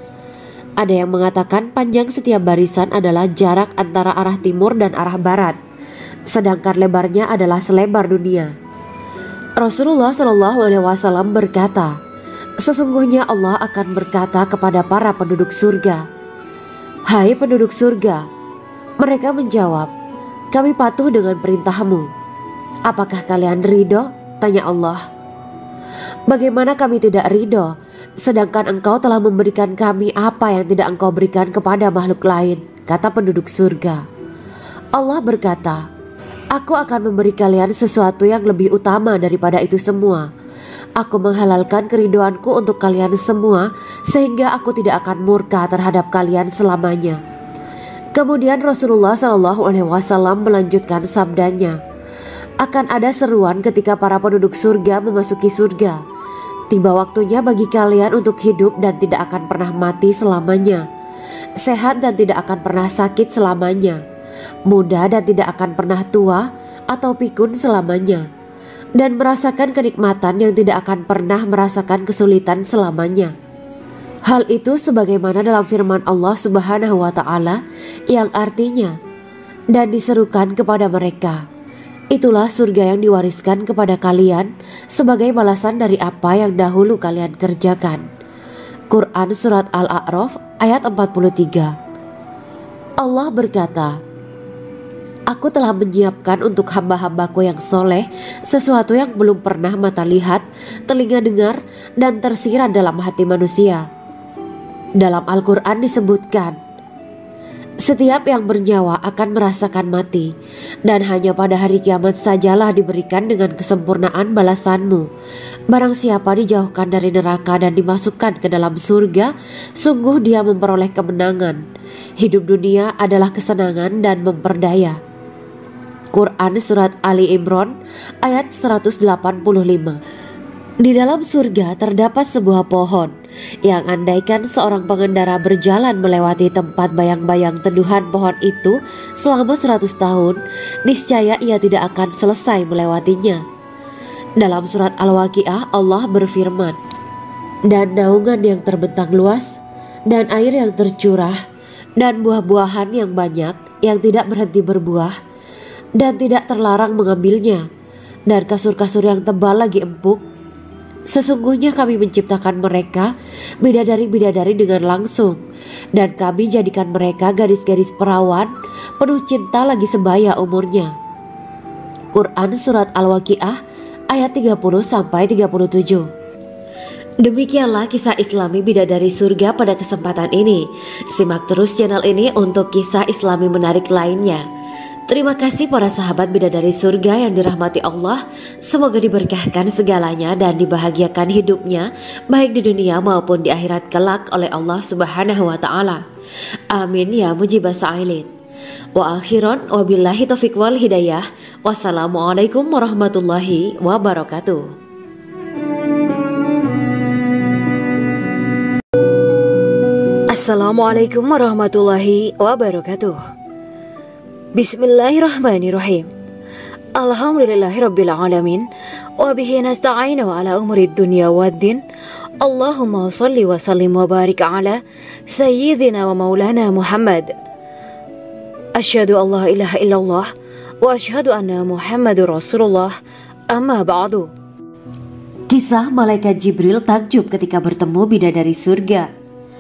Ada yang mengatakan panjang setiap barisan adalah jarak antara arah timur dan arah barat, sedangkan lebarnya adalah selebar dunia. Rasulullah SAW berkata, sesungguhnya Allah akan berkata kepada para penduduk surga, hai penduduk surga. Mereka menjawab, kami patuh dengan perintahmu. Apakah kalian ridho? Tanya Allah. Bagaimana kami tidak ridho, sedangkan engkau telah memberikan kami apa yang tidak engkau berikan kepada makhluk lain, kata penduduk surga. Allah berkata, aku akan memberi kalian sesuatu yang lebih utama daripada itu semua. Aku menghalalkan keridoanku untuk kalian semua, sehingga aku tidak akan murka terhadap kalian selamanya. Kemudian Rasulullah SAW melanjutkan sabdanya, akan ada seruan ketika para penduduk surga memasuki surga. Tiba waktunya bagi kalian untuk hidup dan tidak akan pernah mati selamanya, sehat dan tidak akan pernah sakit selamanya, muda dan tidak akan pernah tua atau pikun selamanya, dan merasakan kenikmatan yang tidak akan pernah merasakan kesulitan selamanya. Hal itu sebagaimana dalam firman Allah Subhanahu wa Ta'ala yang artinya, dan diserukan kepada mereka, itulah surga yang diwariskan kepada kalian sebagai balasan dari apa yang dahulu kalian kerjakan. Quran Surat Al-A'raf ayat 43. Allah berkata, aku telah menyiapkan untuk hamba-hambaku yang soleh sesuatu yang belum pernah mata lihat, telinga dengar, dan tersirat dalam hati manusia. Dalam Al-Quran disebutkan, setiap yang bernyawa akan merasakan mati, dan hanya pada hari kiamat sajalah diberikan dengan kesempurnaan balasanmu. Barang siapa dijauhkan dari neraka dan dimasukkan ke dalam surga, sungguh dia memperoleh kemenangan. Hidup dunia adalah kesenangan dan memperdaya. Quran Surat Ali Imran ayat 185. Di dalam surga terdapat sebuah pohon yang andaikan seorang pengendara berjalan melewati tempat bayang-bayang teduhan pohon itu selama 100 tahun, niscaya ia tidak akan selesai melewatinya. Dalam surat Al-Waqiah Allah berfirman, dan naungan yang terbentang luas, dan air yang tercurah, dan buah-buahan yang banyak yang tidak berhenti berbuah, dan tidak terlarang mengambilnya, dan kasur-kasur yang tebal lagi empuk. Sesungguhnya kami menciptakan mereka bidadari-bidadari dengan langsung, dan kami jadikan mereka gadis-gadis perawan penuh cinta lagi sebaya umurnya. Quran Surat Al-Waqiah ayat 30-37. Demikianlah kisah Islami bidadari surga pada kesempatan ini. Simak terus channel ini untuk kisah Islami menarik lainnya. Terima kasih para sahabat bidadari surga yang dirahmati Allah. Semoga diberkahkan segalanya dan dibahagiakan hidupnya, baik di dunia maupun di akhirat kelak oleh Allah Subhanahu wa Ta'ala. Amin ya mujibah sa'ilin. Wa akhiran wabillahi taufiq wal hidayah. Wassalamualaikum warahmatullahi wabarakatuh. Assalamualaikum warahmatullahi wabarakatuh. Bismillahirrahmanirrahim. Alhamdulillahirabbil alamin wa bihi nasta'inu ala umuri dunya waddin. Allahumma shalli wa sallim wa barik ala sayyidina wa maulana Muhammad. Asyhadu an la ilaha illallah wa asyhadu anna Muhammadur Rasulullah. Amma ba'du. Kisah malaikat Jibril takjub ketika bertemu bidadari surga.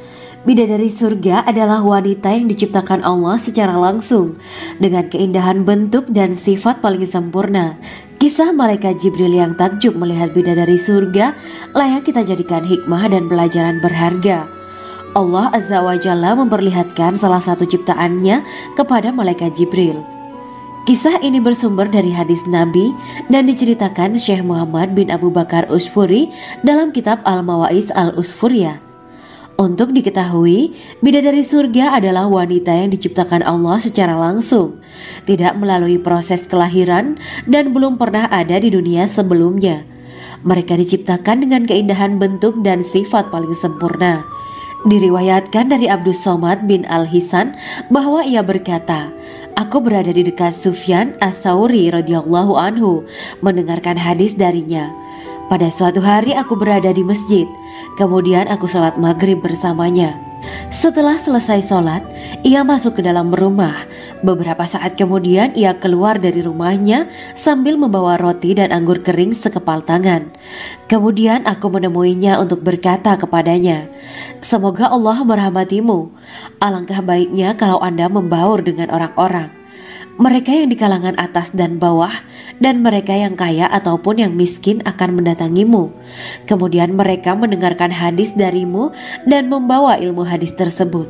Bidadari surga adalah wanita yang diciptakan Allah secara langsung dengan keindahan bentuk dan sifat paling sempurna. Kisah malaikat Jibril yang takjub melihat bidadari surga layak kita jadikan hikmah dan pelajaran berharga. Allah Azza wa Jalla memperlihatkan salah satu ciptaannya kepada malaikat Jibril. Kisah ini bersumber dari hadis Nabi dan diceritakan Syekh Muhammad bin Abu Bakar Usfuri dalam kitab Al-Mawaiz Al-Usfuriyah. Untuk diketahui, bidadari surga adalah wanita yang diciptakan Allah secara langsung, tidak melalui proses kelahiran dan belum pernah ada di dunia sebelumnya. Mereka diciptakan dengan keindahan bentuk dan sifat paling sempurna. Diriwayatkan dari Abdus Somad bin Al-Hisan bahwa ia berkata, "Aku berada di dekat Sufyan As-Sauri radhiyallahu anhu mendengarkan hadis darinya. Pada suatu hari aku berada di masjid, kemudian aku sholat maghrib bersamanya. Setelah selesai sholat, ia masuk ke dalam rumah. Beberapa saat kemudian ia keluar dari rumahnya sambil membawa roti dan anggur kering sekepal tangan. Kemudian aku menemuinya untuk berkata kepadanya, 'Semoga Allah merahmatimu. Alangkah baiknya kalau Anda membaur dengan orang-orang. Mereka yang di kalangan atas dan bawah dan mereka yang kaya ataupun yang miskin akan mendatangimu. Kemudian mereka mendengarkan hadis darimu dan membawa ilmu hadis tersebut.'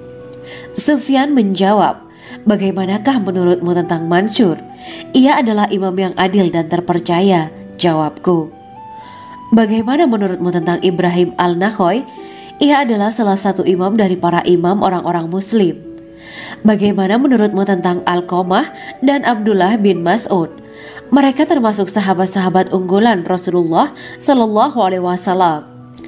Sufyan menjawab, 'Bagaimanakah menurutmu tentang Mansur? Ia adalah imam yang adil dan terpercaya.' Jawabku. 'Bagaimana menurutmu tentang Ibrahim Al-Nakhoy? Ia adalah salah satu imam dari para imam orang-orang muslim.' 'Bagaimana menurutmu tentang Alqamah dan Abdullah bin Mas'ud? Mereka termasuk sahabat-sahabat unggulan Rasulullah Shallallahu Alaihi Wasallam.'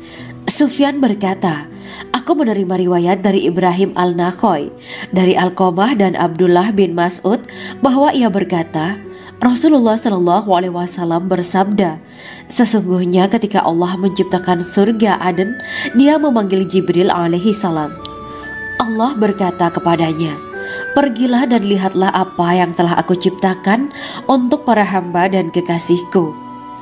Sufyan berkata, 'Aku menerima riwayat dari Ibrahim Al-Nakhoy, dari Alqamah dan Abdullah bin Mas'ud bahwa ia berkata, Rasulullah Shallallahu Alaihi Wasallam bersabda, sesungguhnya ketika Allah menciptakan surga Aden, Dia memanggil Jibril alaihi salam. Allah berkata kepadanya, pergilah dan lihatlah apa yang telah aku ciptakan untuk para hamba dan kekasihku.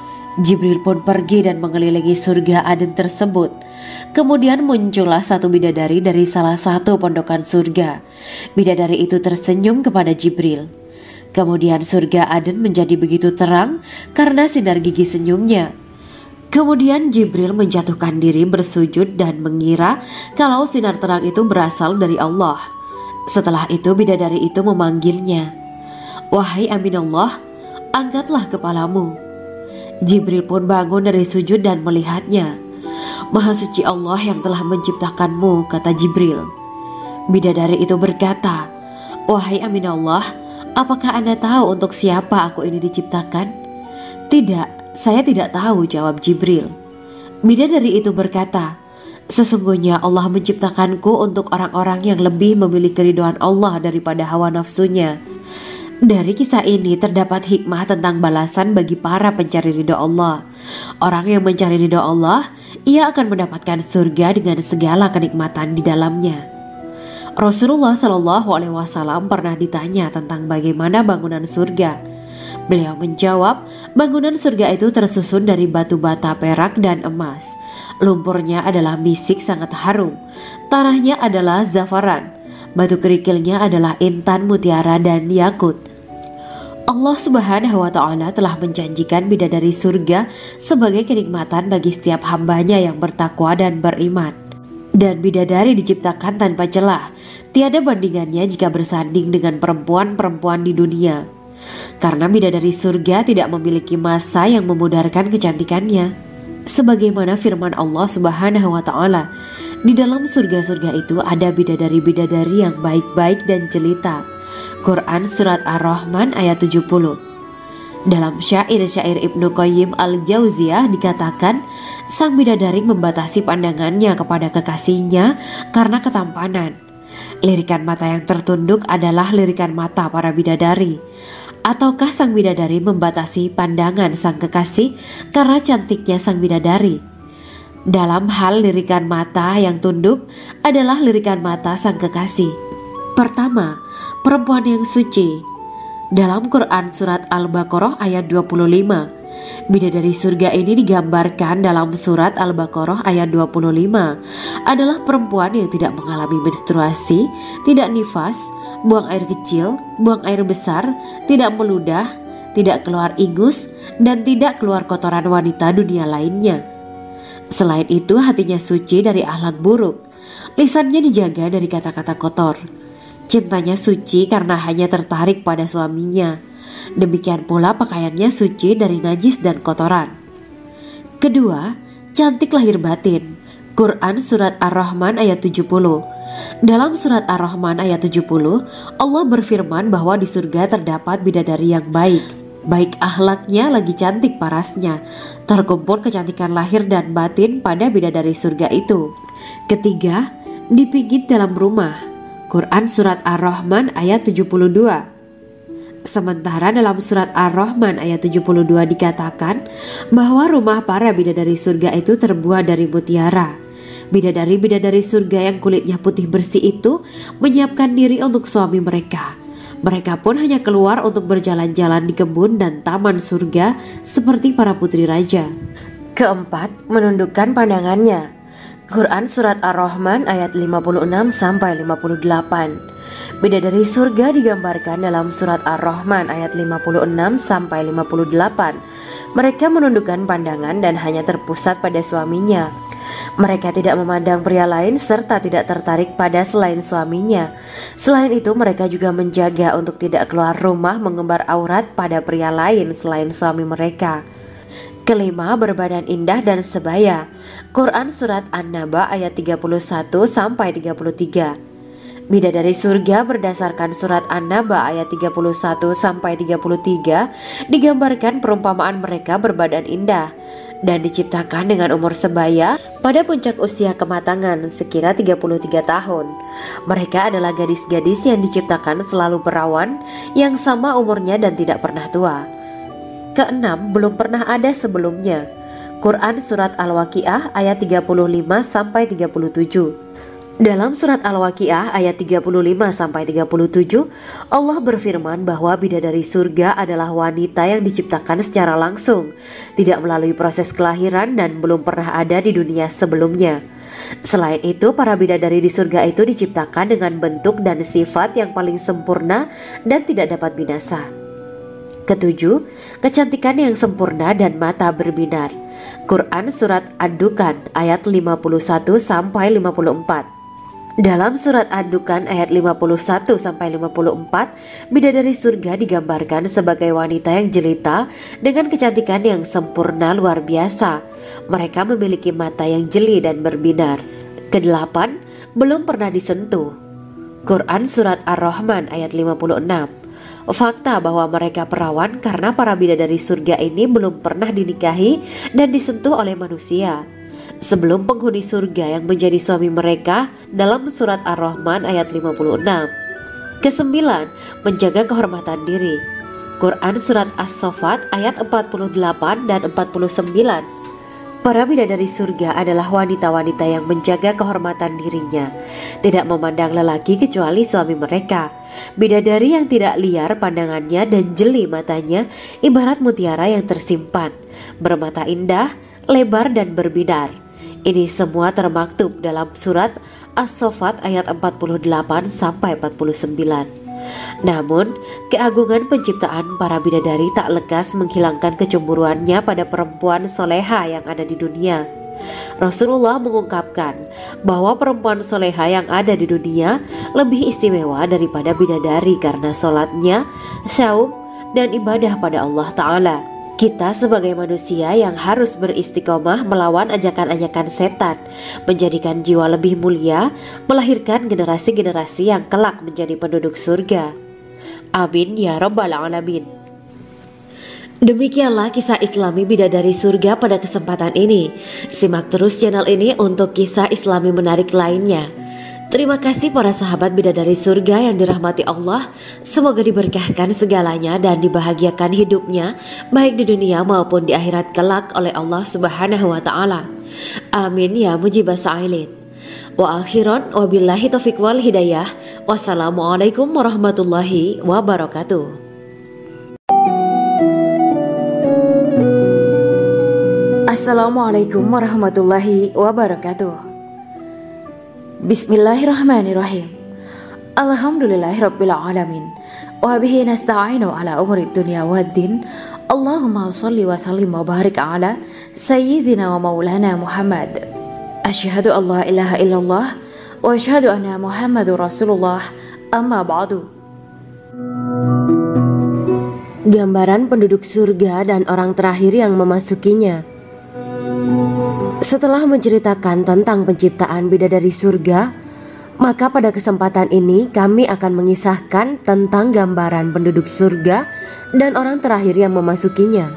Jibril pun pergi dan mengelilingi surga Aden tersebut. Kemudian muncullah satu bidadari dari salah satu pondokan surga. Bidadari itu tersenyum kepada Jibril. Kemudian surga Aden menjadi begitu terang karena sinar gigi senyumnya. Kemudian Jibril menjatuhkan diri bersujud dan mengira kalau sinar terang itu berasal dari Allah. Setelah itu bidadari itu memanggilnya, wahai Aminullah, angkatlah kepalamu. Jibril pun bangun dari sujud dan melihatnya. Maha suci Allah yang telah menciptakanmu, kata Jibril. Bidadari itu berkata, wahai Aminullah, apakah Anda tahu untuk siapa aku ini diciptakan? Tidak. Saya tidak tahu, jawab Jibril. Bidadari itu berkata, sesungguhnya Allah menciptakanku untuk orang-orang yang lebih memilih keridhaan Allah daripada hawa nafsunya. Dari kisah ini terdapat hikmah tentang balasan bagi para pencari ridho Allah. Orang yang mencari ridho Allah, ia akan mendapatkan surga dengan segala kenikmatan di dalamnya. Rasulullah Shallallahu Alaihi Wasallam pernah ditanya tentang bagaimana bangunan surga. Beliau menjawab, bangunan surga itu tersusun dari batu bata, perak, dan emas. Lumpurnya adalah misik sangat harum. Tanahnya adalah zafaran. Batu kerikilnya adalah intan, mutiara, dan yakut. Allah Subhanahu wa Ta'ala telah menjanjikan bidadari surga sebagai kenikmatan bagi setiap hambanya yang bertakwa dan beriman. Dan bidadari diciptakan tanpa celah. Tiada bandingannya jika bersanding dengan perempuan-perempuan di dunia. Karena bidadari surga tidak memiliki masa yang memudarkan kecantikannya. Sebagaimana firman Allah Subhanahu wa Ta'ala, di dalam surga-surga itu ada bidadari-bidadari yang baik-baik dan jelita. Quran Surat Ar-Rahman ayat 70. Dalam syair-syair Ibnu Qayyim Al-Jauziyah dikatakan, sang bidadari membatasi pandangannya kepada kekasihnya karena ketampanan. Lirikan mata yang tertunduk adalah lirikan mata para bidadari. Ataukah sang bidadari membatasi pandangan sang kekasih karena cantiknya sang bidadari? Dalam hal lirikan mata yang tunduk adalah lirikan mata sang kekasih. Pertama, perempuan yang suci. Dalam Quran Surat Al-Baqarah ayat 25, Bidadari surga ini digambarkan dalam surat Al-Baqarah ayat 25 adalah perempuan yang tidak mengalami menstruasi, tidak nifas, buang air kecil, buang air besar, tidak meludah, tidak keluar ingus, dan tidak keluar kotoran wanita dunia lainnya. Selain itu, hatinya suci dari akhlak buruk, lisannya dijaga dari kata-kata kotor. Cintanya suci karena hanya tertarik pada suaminya. Demikian pula pakaiannya suci dari najis dan kotoran. Kedua, cantik lahir batin. Quran Surat Ar-Rahman ayat 70. Dalam Surat Ar-Rahman ayat 70, Allah berfirman bahwa di surga terdapat bidadari yang baik. Baik akhlaknya lagi cantik parasnya. Terkumpul kecantikan lahir dan batin pada bidadari surga itu. Ketiga, dipijit dalam rumah. Quran Surat Ar-Rahman ayat 72. Sementara dalam surat Ar-Rahman ayat 72 dikatakan bahwa rumah para bidadari surga itu terbuat dari mutiara. Bidadari-bidadari surga yang kulitnya putih bersih itu menyiapkan diri untuk suami mereka. Mereka pun hanya keluar untuk berjalan-jalan di kebun dan taman surga seperti para putri raja. Keempat, menundukkan pandangannya. Quran Surat Ar-Rahman ayat 56-58. Bidadari surga digambarkan dalam Surat Ar-Rahman ayat 56-58. Mereka menundukkan pandangan dan hanya terpusat pada suaminya. Mereka tidak memandang pria lain serta tidak tertarik pada selain suaminya. Selain itu, mereka juga menjaga untuk tidak keluar rumah mengembar aurat pada pria lain selain suami mereka. Kelima, berbadan indah dan sebaya. Quran Surat An-Naba ayat 31-33. Bidadari surga berdasarkan surat An-Naba ayat 31-33 digambarkan perumpamaan mereka berbadan indah dan diciptakan dengan umur sebaya pada puncak usia kematangan sekira 33 tahun. Mereka adalah gadis-gadis yang diciptakan selalu perawan yang sama umurnya dan tidak pernah tua. Keenam, belum pernah ada sebelumnya. Quran Surat Al-Waqiah ayat 35-37. Dalam surat Al-Waqiah ayat 35-37, Allah berfirman bahwa bidadari surga adalah wanita yang diciptakan secara langsung, tidak melalui proses kelahiran dan belum pernah ada di dunia sebelumnya. Selain itu, para bidadari di surga itu diciptakan dengan bentuk dan sifat yang paling sempurna dan tidak dapat binasa. Ketujuh, kecantikan yang sempurna dan mata berbinar. Quran Surat Ad-Dukan ayat 51-54. Dalam surat Ad-Dukan ayat 51-54, bidadari surga digambarkan sebagai wanita yang jelita dengan kecantikan yang sempurna luar biasa. Mereka memiliki mata yang jeli dan berbinar. Kedelapan, belum pernah disentuh. Quran Surat Ar-Rahman ayat 56. Fakta bahwa mereka perawan karena para bidadari surga ini belum pernah dinikahi dan disentuh oleh manusia sebelum penghuni surga yang menjadi suami mereka dalam surat Ar-Rahman ayat 56. Kesembilan, menjaga kehormatan diri. Quran Surat As-Saffat ayat 48 dan 49. Para bidadari surga adalah wanita-wanita yang menjaga kehormatan dirinya, tidak memandang lelaki kecuali suami mereka. Bidadari yang tidak liar pandangannya dan jeli matanya ibarat mutiara yang tersimpan, bermata indah, lebar dan berbinar. Ini semua termaktub dalam surat As-Saffat ayat 48-49. Namun, keagungan penciptaan para bidadari tak lekas menghilangkan kecemburuannya pada perempuan soleha yang ada di dunia. Rasulullah mengungkapkan bahwa perempuan soleha yang ada di dunia lebih istimewa daripada bidadari karena sholatnya, syaum, dan ibadah pada Allah Ta'ala. Kita sebagai manusia yang harus beristiqomah melawan ajakan-ajakan setan, menjadikan jiwa lebih mulia, melahirkan generasi-generasi yang kelak menjadi penduduk surga. Amin ya Rabbal Alamin. Demikianlah kisah Islami bidadari surga pada kesempatan ini. Simak terus channel ini untuk kisah Islami menarik lainnya. Terima kasih para sahabat bidadari surga yang dirahmati Allah. Semoga diberkahkan segalanya dan dibahagiakan hidupnya baik di dunia maupun di akhirat kelak oleh Allah Subhanahu wa taala. Amin ya mujibas sa'ilin. Wa akhiran wabillahi taufiq wal hidayah. Wassalamualaikum warahmatullahi wabarakatuh. Assalamualaikum warahmatullahi wabarakatuh. Bismillahirrahmanirrahim. Alhamdulillahirabbil alamin. Wa bihi nasta'inu ala umuri dunya waddin. Allahumma shalli wa sallim wa barik ala sayyidina wa maulana Muhammad. Asyhadu an la ilaha illallah wa asyhadu anna Muhammadur Rasulullah. Amma ba'du. Gambaran penduduk surga dan orang terakhir yang memasukinya. Setelah menceritakan tentang penciptaan bidadari surga, maka pada kesempatan ini kami akan mengisahkan tentang gambaran penduduk surga dan orang terakhir yang memasukinya.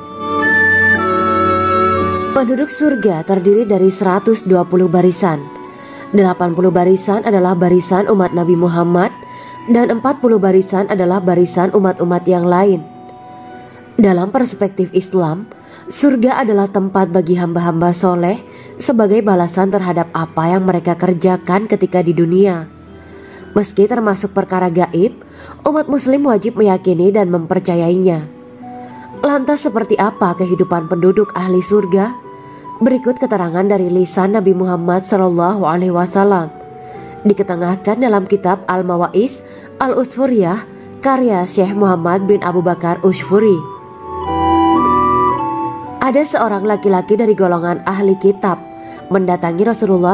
Penduduk surga terdiri dari 120 barisan. 80 barisan adalah barisan umat Nabi Muhammad dan 40 barisan adalah barisan umat-umat yang lain. Dalam perspektif Islam, surga adalah tempat bagi hamba-hamba soleh sebagai balasan terhadap apa yang mereka kerjakan ketika di dunia. Meski termasuk perkara gaib, umat muslim wajib meyakini dan mempercayainya. Lantas seperti apa kehidupan penduduk ahli surga? Berikut keterangan dari lisan Nabi Muhammad SAW. Diketengahkan dalam kitab Al-Mawaiz Al-Usfuriyah karya Syekh Muhammad bin Abu Bakar Ushfuri. Ada seorang laki-laki dari golongan ahli kitab mendatangi Rasulullah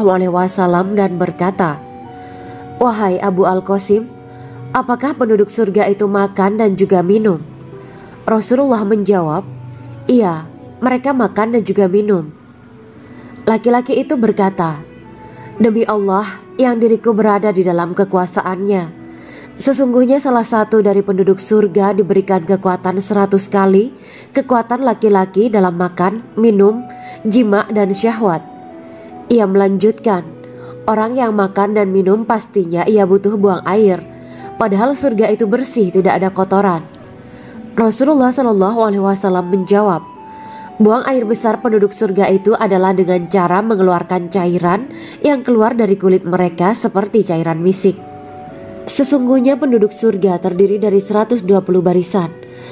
SAW dan berkata, "Wahai Abu Al-Qasim, apakah penduduk surga itu makan dan juga minum?" Rasulullah menjawab, "Iya, mereka makan dan juga minum." Laki-laki itu berkata, "Demi Allah yang diriku berada di dalam kekuasaannya, sesungguhnya salah satu dari penduduk surga diberikan kekuatan 100 kali kekuatan laki-laki dalam makan, minum, jima, dan syahwat." Ia melanjutkan, "Orang yang makan dan minum pastinya ia butuh buang air, padahal surga itu bersih, tidak ada kotoran." Rasulullah SAW menjawab, "Buang air besar penduduk surga itu adalah dengan cara mengeluarkan cairan yang keluar dari kulit mereka seperti cairan misik." Sesungguhnya penduduk surga terdiri dari 120 barisan.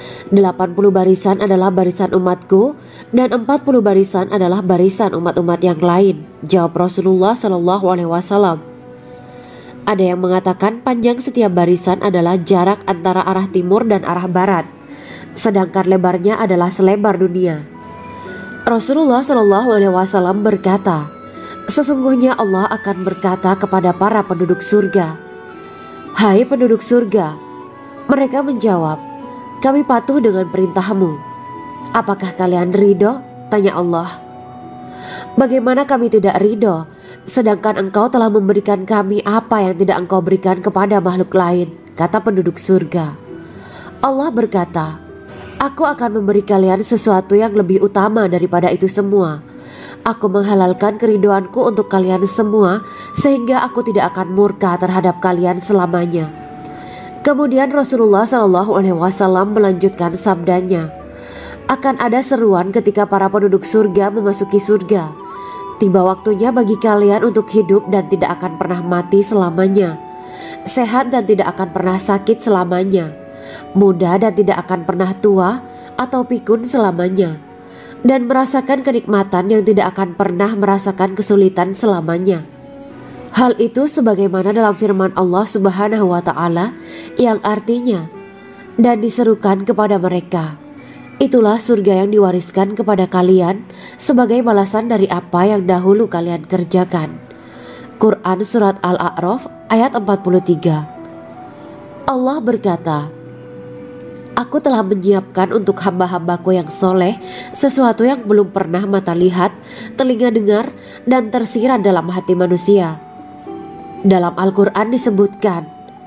80 barisan adalah barisan umatku dan 40 barisan adalah barisan umat-umat yang lain, jawab Rasulullah SAW. Ada yang mengatakan panjang setiap barisan adalah jarak antara arah timur dan arah barat, sedangkan lebarnya adalah selebar dunia. Rasulullah SAW berkata, "Sesungguhnya Allah akan berkata kepada para penduduk surga, 'Hai penduduk surga,' mereka menjawab, 'Kami patuh dengan perintahmu.' 'Apakah kalian ridho?' tanya Allah. 'Bagaimana kami tidak ridho, sedangkan engkau telah memberikan kami apa yang tidak engkau berikan kepada makhluk lain,' kata penduduk surga. Allah berkata, 'Aku akan memberi kalian sesuatu yang lebih utama daripada itu semua. Aku menghalalkan keridoanku untuk kalian semua sehingga aku tidak akan murka terhadap kalian selamanya.'" Kemudian Rasulullah SAW melanjutkan sabdanya, "Akan ada seruan ketika para penduduk surga memasuki surga. Tiba waktunya bagi kalian untuk hidup dan tidak akan pernah mati selamanya, sehat dan tidak akan pernah sakit selamanya, muda dan tidak akan pernah tua atau pikun selamanya, dan merasakan kenikmatan yang tidak akan pernah merasakan kesulitan selamanya." Hal itu sebagaimana dalam firman Allah Subhanahu wa Ta'ala yang artinya, "Dan diserukan kepada mereka, itulah surga yang diwariskan kepada kalian sebagai balasan dari apa yang dahulu kalian kerjakan." Quran Surat Al-A'raf ayat 43. Allah berkata, "Aku telah menyiapkan untuk hamba-hambaku yang soleh sesuatu yang belum pernah mata lihat, telinga dengar, dan tersirat dalam hati manusia." Dalam Al-Quran disebutkan,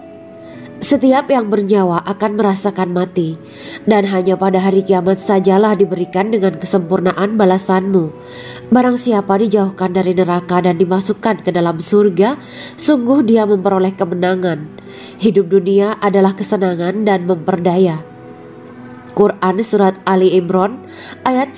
"Setiap yang bernyawa akan merasakan mati, dan hanya pada hari kiamat sajalah diberikan dengan kesempurnaan balasanmu. Barang siapa dijauhkan dari neraka dan dimasukkan ke dalam surga, sungguh dia memperoleh kemenangan. Hidup dunia adalah kesenangan dan memperdaya." Quran Surat Ali Imran ayat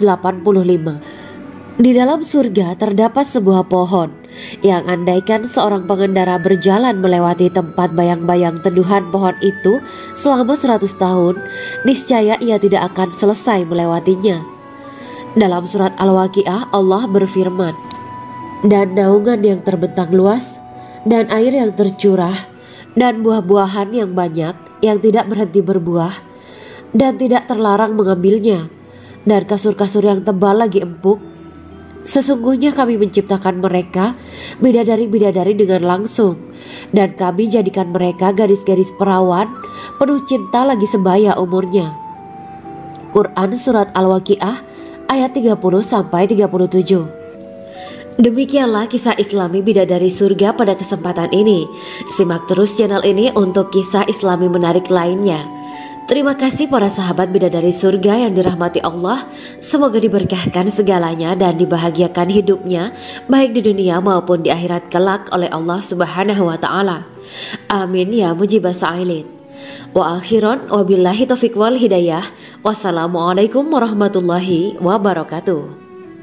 185. Di dalam surga terdapat sebuah pohon yang andaikan seorang pengendara berjalan melewati tempat bayang-bayang teduhan pohon itu selama 100 tahun, niscaya ia tidak akan selesai melewatinya. Dalam surat Al-Waqiah Allah berfirman, dan naungan yang terbentang luas, dan air yang tercurah, dan buah-buahan yang banyak yang tidak berhenti berbuah, dan tidak terlarang mengambilnya, dan kasur-kasur yang tebal lagi empuk. Sesungguhnya kami menciptakan mereka bidadari-bidadari dengan langsung, dan kami jadikan mereka gadis-gadis perawan penuh cinta lagi sebaya umurnya. Quran Surat Al-Waqiah ayat 30-37. Demikianlah kisah Islami bidadari surga pada kesempatan ini. Simak terus channel ini untuk kisah Islami menarik lainnya. Terima kasih para sahabat bidadari surga yang dirahmati Allah. Semoga diberkahkan segalanya dan dibahagiakan hidupnya, baik di dunia maupun di akhirat kelak oleh Allah Subhanahu wa Ta'ala. Amin ya mujibah sa'ilin. Wa akhiran wabillahi taufiq wal hidayah. Wassalamualaikum warahmatullahi wabarakatuh.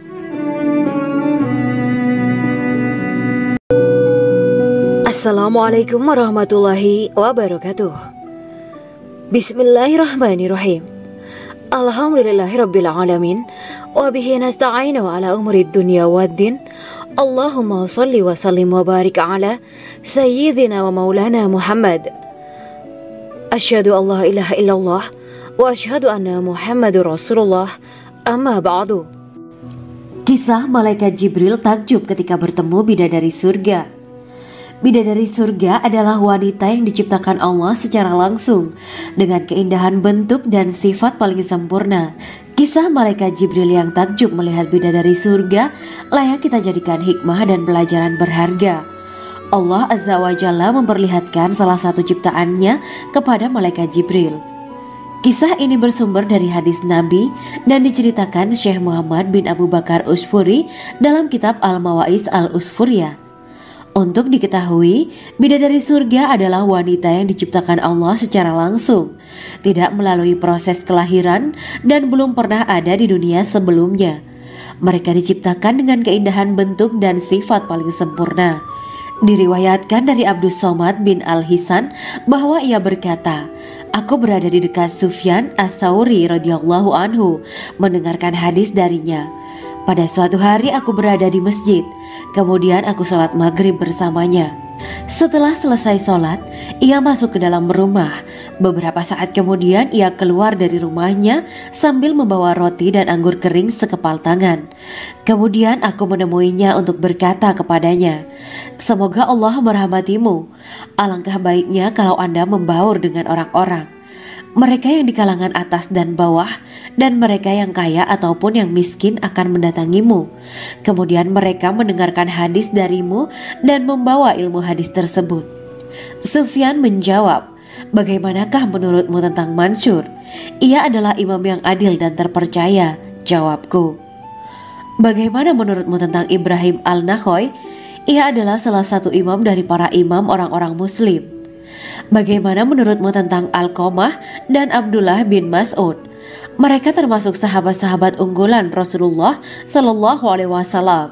Assalamualaikum warahmatullahi wabarakatuh. Bismillahirrahmanirrahim. Alhamdulillahirabbil alamin wa bihi nasta'inu ala umuri dunya waddin. Allahumma shalli wa sallim wa barik ala sayyidina wa maulana Muhammad. Asyhadu an la ilaha illallah wa asyhadu anna Muhammadur Rasulullah. Amma ba'du. Kisah malaikat Jibril takjub ketika bertemu bidadari surga. Bidadari surga adalah wanita yang diciptakan Allah secara langsung dengan keindahan bentuk dan sifat paling sempurna. Kisah malaikat Jibril yang takjub melihat bidadari surga layak kita jadikan hikmah dan pelajaran berharga. Allah Azza wa Jalla memperlihatkan salah satu ciptaannya kepada malaikat Jibril. Kisah ini bersumber dari hadis Nabi dan diceritakan Syekh Muhammad bin Abu Bakar Usfuri dalam kitab Al-Mawaiz Al-Usfuriyah. Untuk diketahui, bidadari surga adalah wanita yang diciptakan Allah secara langsung, tidak melalui proses kelahiran dan belum pernah ada di dunia sebelumnya. Mereka diciptakan dengan keindahan bentuk dan sifat paling sempurna. Diriwayatkan dari Abdus Somad bin Al-Hisan bahwa ia berkata, aku berada di dekat Sufyan As-Sauri radhiyallahu anhu mendengarkan hadis darinya. Pada suatu hari aku berada di masjid, kemudian aku sholat maghrib bersamanya. Setelah selesai sholat, ia masuk ke dalam rumah. Beberapa saat kemudian ia keluar dari rumahnya sambil membawa roti dan anggur kering sekepal tangan. Kemudian aku menemuinya untuk berkata kepadanya, semoga Allah merahmatimu. Alangkah baiknya kalau Anda membaur dengan orang-orang. Mereka yang di kalangan atas dan bawah, dan mereka yang kaya ataupun yang miskin akan mendatangimu. Kemudian mereka mendengarkan hadis darimu dan membawa ilmu hadis tersebut. Sufyan menjawab, bagaimanakah menurutmu tentang Mansur? Ia adalah imam yang adil dan terpercaya. Jawabku. Bagaimana menurutmu tentang Ibrahim Al-Nakhoy? Ia adalah salah satu imam dari para imam orang-orang muslim. Bagaimana menurutmu tentang Alqamah dan Abdullah bin Mas'ud? Mereka termasuk sahabat-sahabat unggulan Rasulullah Sallallahu Alaihi Wasallam.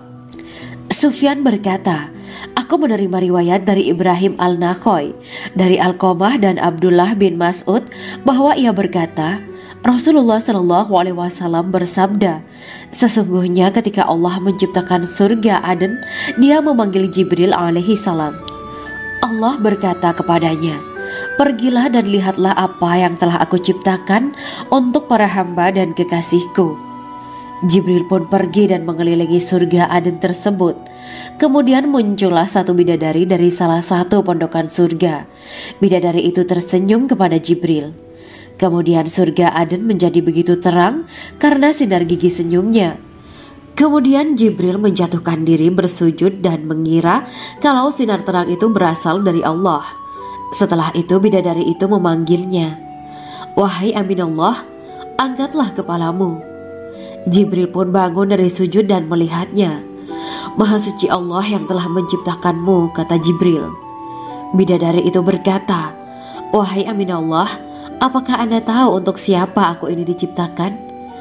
Sufyan berkata, aku menerima riwayat dari Ibrahim Al-Nakhoy, dari Alqamah dan Abdullah bin Mas'ud bahwa ia berkata, Rasulullah Sallallahu Alaihi Wasallam bersabda, sesungguhnya ketika Allah menciptakan surga Aden, Dia memanggil Jibril alaihi salam. Allah berkata kepadanya, pergilah dan lihatlah apa yang telah aku ciptakan untuk para hamba dan kekasihku. Jibril pun pergi dan mengelilingi surga Aden tersebut. Kemudian muncullah satu bidadari dari salah satu pondokan surga. Bidadari itu tersenyum kepada Jibril. Kemudian surga Aden menjadi begitu terang karena sinar gigi senyumnya. Kemudian Jibril menjatuhkan diri bersujud dan mengira kalau sinar terang itu berasal dari Allah. Setelah itu bidadari itu memanggilnya, wahai Aminullah, angkatlah kepalamu. Jibril pun bangun dari sujud dan melihatnya. Maha suci Allah yang telah menciptakanmu, kata Jibril. Bidadari itu berkata, wahai Aminullah, apakah Anda tahu untuk siapa aku ini diciptakan?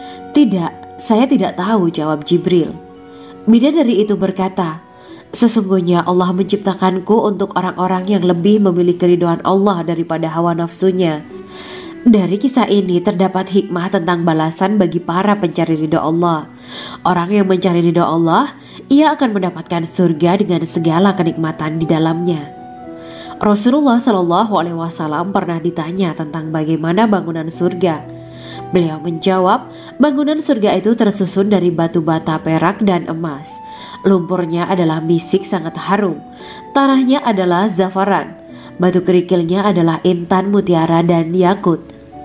Tidak. Saya tidak tahu, jawab Jibril. Bidadari itu berkata, sesungguhnya Allah menciptakanku untuk orang-orang yang lebih memilih keridhaan Allah daripada hawa nafsunya. Dari kisah ini terdapat hikmah tentang balasan bagi para pencari ridho Allah. Orang yang mencari ridho Allah, ia akan mendapatkan surga dengan segala kenikmatan di dalamnya. Rasulullah Shallallahu Alaihi Wasallam pernah ditanya tentang bagaimana bangunan surga. Beliau menjawab, bangunan surga itu tersusun dari batu bata, perak, dan emas. Lumpurnya adalah misik sangat harum, tanahnya adalah zafaran, batu kerikilnya adalah intan, mutiara, dan yakut.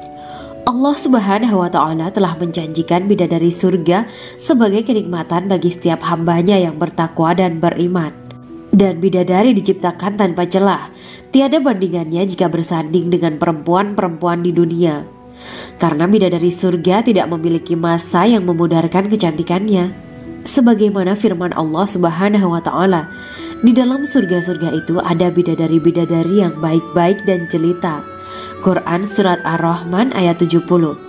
Allah Subhanahu wa Ta'ala telah menjanjikan bidadari surga sebagai kenikmatan bagi setiap hambanya yang bertakwa dan beriman. Dan bidadari diciptakan tanpa celah, tiada bandingannya jika bersanding dengan perempuan-perempuan di dunia. Karena bidadari surga tidak memiliki masa yang memudarkan kecantikannya. Sebagaimana firman Allah Subhanahu wa Ta'ala, di dalam surga-surga itu ada bidadari-bidadari yang baik-baik dan jelita. Quran Surat Ar-Rahman ayat 70.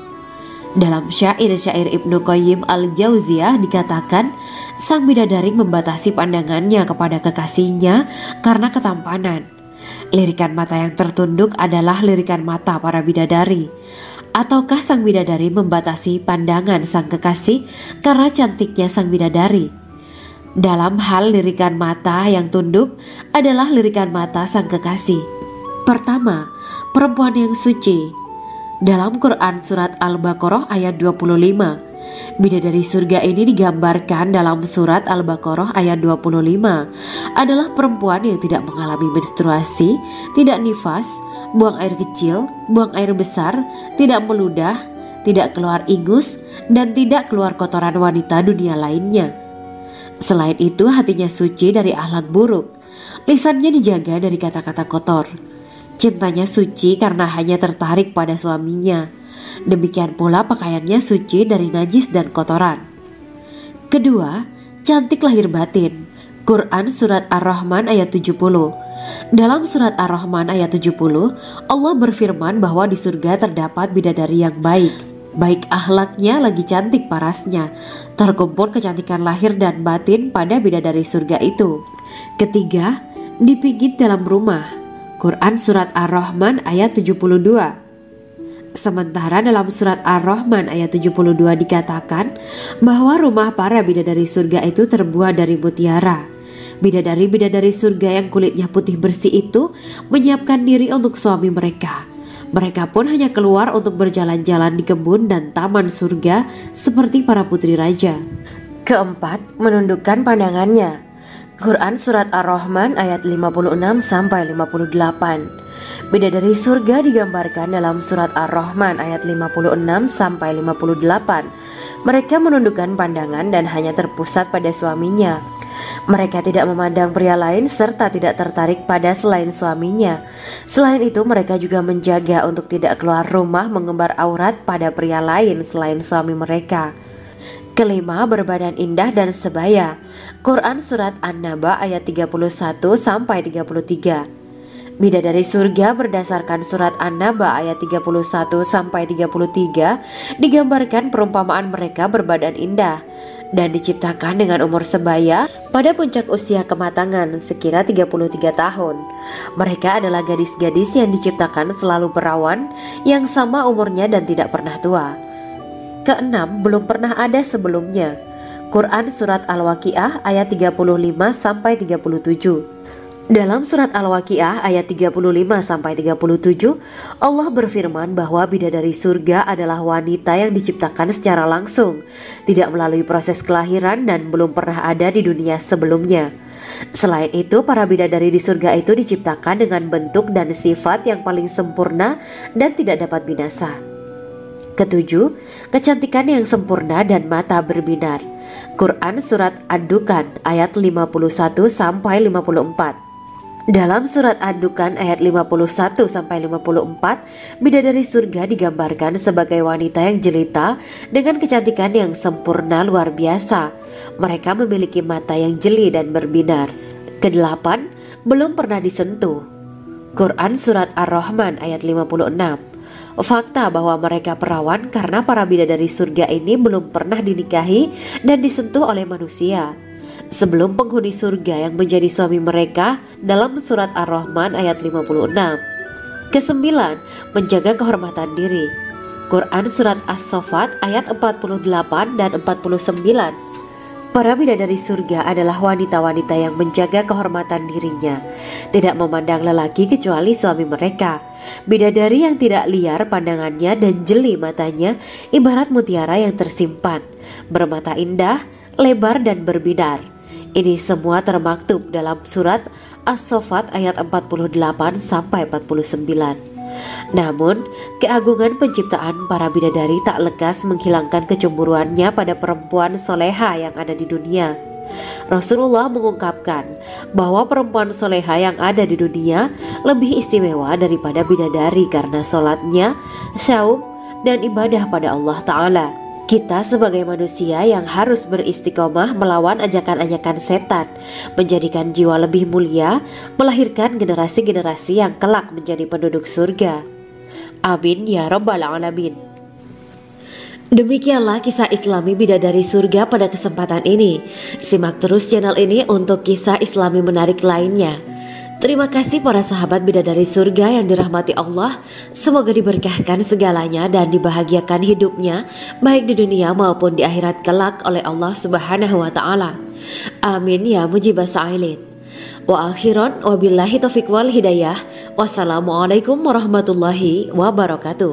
Dalam syair-syair Ibnu Qayyim Al-Jauziyah dikatakan, sang bidadari membatasi pandangannya kepada kekasihnya karena ketampanan. Lirikan mata yang tertunduk adalah lirikan mata para bidadari. Ataukah sang bidadari membatasi pandangan sang kekasih karena cantiknya sang bidadari? Dalam hal lirikan mata yang tunduk adalah lirikan mata sang kekasih. Pertama, perempuan yang suci. Dalam Quran Surat Al-Baqarah ayat 25, bidadari surga ini digambarkan dalam Surat Al-Baqarah ayat 25 adalah perempuan yang tidak mengalami menstruasi, tidak nifas, buang air kecil, buang air besar, tidak meludah, tidak keluar ingus, dan tidak keluar kotoran wanita dunia lainnya. Selain itu, hatinya suci dari akhlak buruk, lisannya dijaga dari kata-kata kotor. Cintanya suci karena hanya tertarik pada suaminya. Demikian pula pakaiannya suci dari najis dan kotoran. Kedua, cantik lahir batin. Quran Surat Ar-Rahman ayat 70. Dalam Surat Ar-Rahman ayat 70, Allah berfirman bahwa di surga terdapat bidadari yang baik. Baik akhlaknya lagi cantik parasnya. Terkumpul kecantikan lahir dan batin pada bidadari surga itu. Ketiga, dipijit dalam rumah. Quran Surat Ar-Rahman ayat 72. Sementara dalam Surat Ar-Rahman ayat 72 dikatakan bahwa rumah para bidadari surga itu terbuat dari mutiara. Bidadari-bidadari surga yang kulitnya putih bersih itu menyiapkan diri untuk suami mereka. Mereka pun hanya keluar untuk berjalan-jalan di kebun dan taman surga seperti para putri raja. Keempat, menundukkan pandangannya. Quran Surat Ar-Rahman ayat 56-58. Bidadari surga digambarkan dalam Surat Ar-Rahman ayat 56-58. Mereka menundukkan pandangan dan hanya terpusat pada suaminya. Mereka tidak memandang pria lain serta tidak tertarik pada selain suaminya. Selain itu, mereka juga menjaga untuk tidak keluar rumah mengembar aurat pada pria lain selain suami mereka. Kelima, berbadan indah dan sebaya. Quran Surat An-Naba ayat 31-33. Bidadari surga berdasarkan Surat An-Naba ayat 31-33 digambarkan perumpamaan mereka berbadan indah dan diciptakan dengan umur sebaya pada puncak usia kematangan sekira 33 tahun. Mereka adalah gadis-gadis yang diciptakan selalu perawan, yang sama umurnya dan tidak pernah tua. Keenam, belum pernah ada sebelumnya. Quran Surat Al-Waqiah ayat 35-37. Dalam Surat Al-Waqiah ayat 35-37, Allah berfirman bahwa bidadari surga adalah wanita yang diciptakan secara langsung, tidak melalui proses kelahiran dan belum pernah ada di dunia sebelumnya. Selain itu, para bidadari di surga itu diciptakan dengan bentuk dan sifat yang paling sempurna dan tidak dapat binasa. Ketujuh, kecantikan yang sempurna dan mata berbinar. Quran Surat Ad-Dukan ayat 51-54. Dalam Surat Ad-Dukan ayat 51-54, bidadari surga digambarkan sebagai wanita yang jelita dengan kecantikan yang sempurna luar biasa. Mereka memiliki mata yang jeli dan berbinar. Kedelapan, belum pernah disentuh. Quran Surat Ar-Rahman ayat 56. Fakta bahwa mereka perawan karena para bidadari surga ini belum pernah dinikahi dan disentuh oleh manusia sebelum penghuni surga yang menjadi suami mereka dalam Surat Ar-Rahman ayat 56. Kesembilan, menjaga kehormatan diri. Quran Surat As-Saffat ayat 48 dan 49. Para bidadari surga adalah wanita-wanita yang menjaga kehormatan dirinya, tidak memandang lelaki kecuali suami mereka. Bidadari yang tidak liar pandangannya dan jeli matanya ibarat mutiara yang tersimpan, bermata indah, lebar dan berbinar. Ini semua termaktub dalam surat As-Saffat ayat 48 sampai 49. Namun, keagungan penciptaan para bidadari tak lekas menghilangkan kecemburuannya pada perempuan soleha yang ada di dunia. Rasulullah mengungkapkan bahwa perempuan soleha yang ada di dunia lebih istimewa daripada bidadari karena sholatnya, syaum, dan ibadah pada Allah Ta'ala. Kita sebagai manusia yang harus beristiqomah melawan ajakan-ajakan setan, menjadikan jiwa lebih mulia, melahirkan generasi-generasi yang kelak menjadi penduduk surga. Amin ya Rabbal Alamin. Demikianlah kisah Islami bidadari surga pada kesempatan ini. Simak terus channel ini untuk kisah Islami menarik lainnya. Terima kasih para sahabat bidadari surga yang dirahmati Allah. Semoga diberkahkan segalanya dan dibahagiakan hidupnya baik di dunia maupun di akhirat kelak oleh Allah Subhanahu wa taala. Amin ya mujibas sa'ilin. Wa akhiran wabillahi taufiq wal hidayah. Wassalamualaikum warahmatullahi wabarakatuh.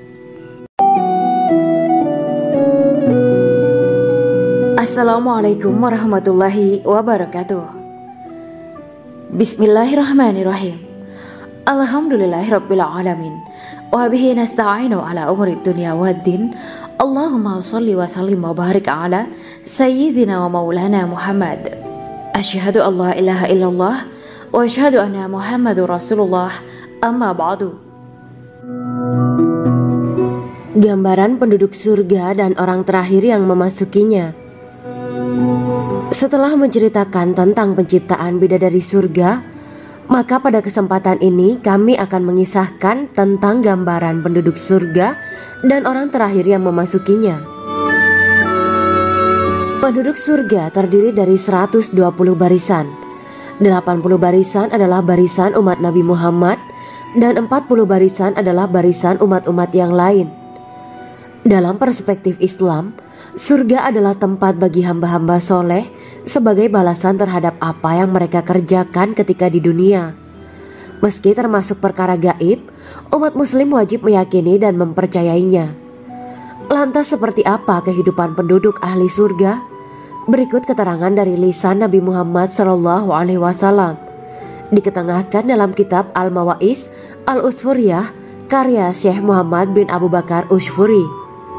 Assalamualaikum warahmatullahi wabarakatuh. Bismillahirrahmanirrahim. Alhamdulillahirabbil alamin. Wa bihi nasta'inu ala umuri dunya waddin. Allahumma shalli wa sallim wa barik ala sayyidina wa maulana Muhammad. Asyhadu an la ilaha illallah wa asyhadu anna Muhammadur Rasulullah. Amma ba'du. Gambaran penduduk surga dan orang terakhir yang memasukinya. Setelah menceritakan tentang penciptaan bidadari surga, maka pada kesempatan ini kami akan mengisahkan tentang gambaran penduduk surga dan orang terakhir yang memasukinya. Penduduk surga terdiri dari 120 barisan. 80 barisan adalah barisan umat Nabi Muhammad dan 40 barisan adalah barisan umat-umat yang lain. Dalam perspektif Islam, surga adalah tempat bagi hamba-hamba soleh sebagai balasan terhadap apa yang mereka kerjakan ketika di dunia. Meski termasuk perkara gaib, umat muslim wajib meyakini dan mempercayainya. Lantas seperti apa kehidupan penduduk ahli surga? Berikut keterangan dari lisan Nabi Muhammad SAW. Diketengahkan dalam kitab Al-Mawaiz Al-Usfuriyah karya Syekh Muhammad bin Abu Bakar Ushfuri.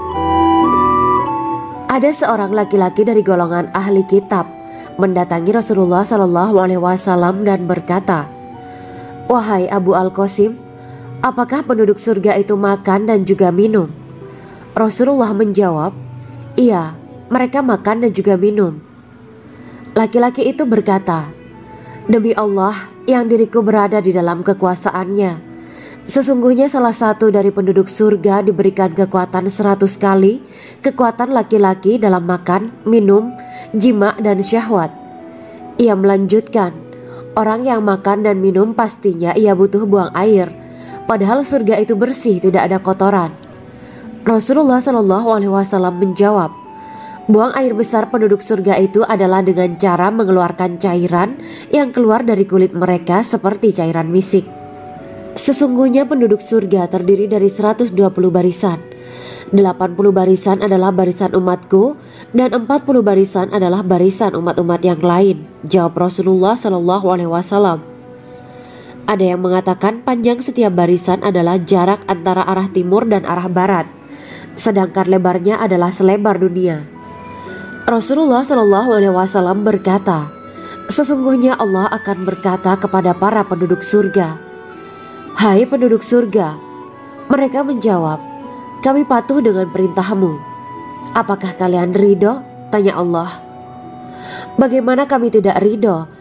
Ada seorang laki-laki dari golongan ahli kitab mendatangi Rasulullah SAW dan berkata, "Wahai Abu Al-Qasim, apakah penduduk surga itu makan dan juga minum?" Rasulullah menjawab, "Iya, mereka makan dan juga minum." Laki-laki itu berkata, "Demi Allah yang diriku berada di dalam kekuasaannya, sesungguhnya salah satu dari penduduk surga diberikan kekuatan 100 kali kekuatan laki-laki dalam makan, minum, jima, dan syahwat." Ia melanjutkan, "Orang yang makan dan minum pastinya ia butuh buang air, padahal surga itu bersih, tidak ada kotoran." Rasulullah SAW menjawab, "Buang air besar penduduk surga itu adalah dengan cara mengeluarkan cairan yang keluar dari kulit mereka seperti cairan misik." Sesungguhnya penduduk surga terdiri dari 120 barisan. 80 barisan adalah barisan umatku dan 40 barisan adalah barisan umat-umat yang lain, jawab Rasulullah SAW. Ada yang mengatakan panjang setiap barisan adalah jarak antara arah timur dan arah barat, sedangkan lebarnya adalah selebar dunia. Rasulullah SAW berkata, "Sesungguhnya Allah akan berkata kepada para penduduk surga, 'Hai penduduk surga,' mereka menjawab, 'Kami patuh dengan perintahmu.' 'Apakah kalian ridho?' tanya Allah. 'Bagaimana kami tidak ridho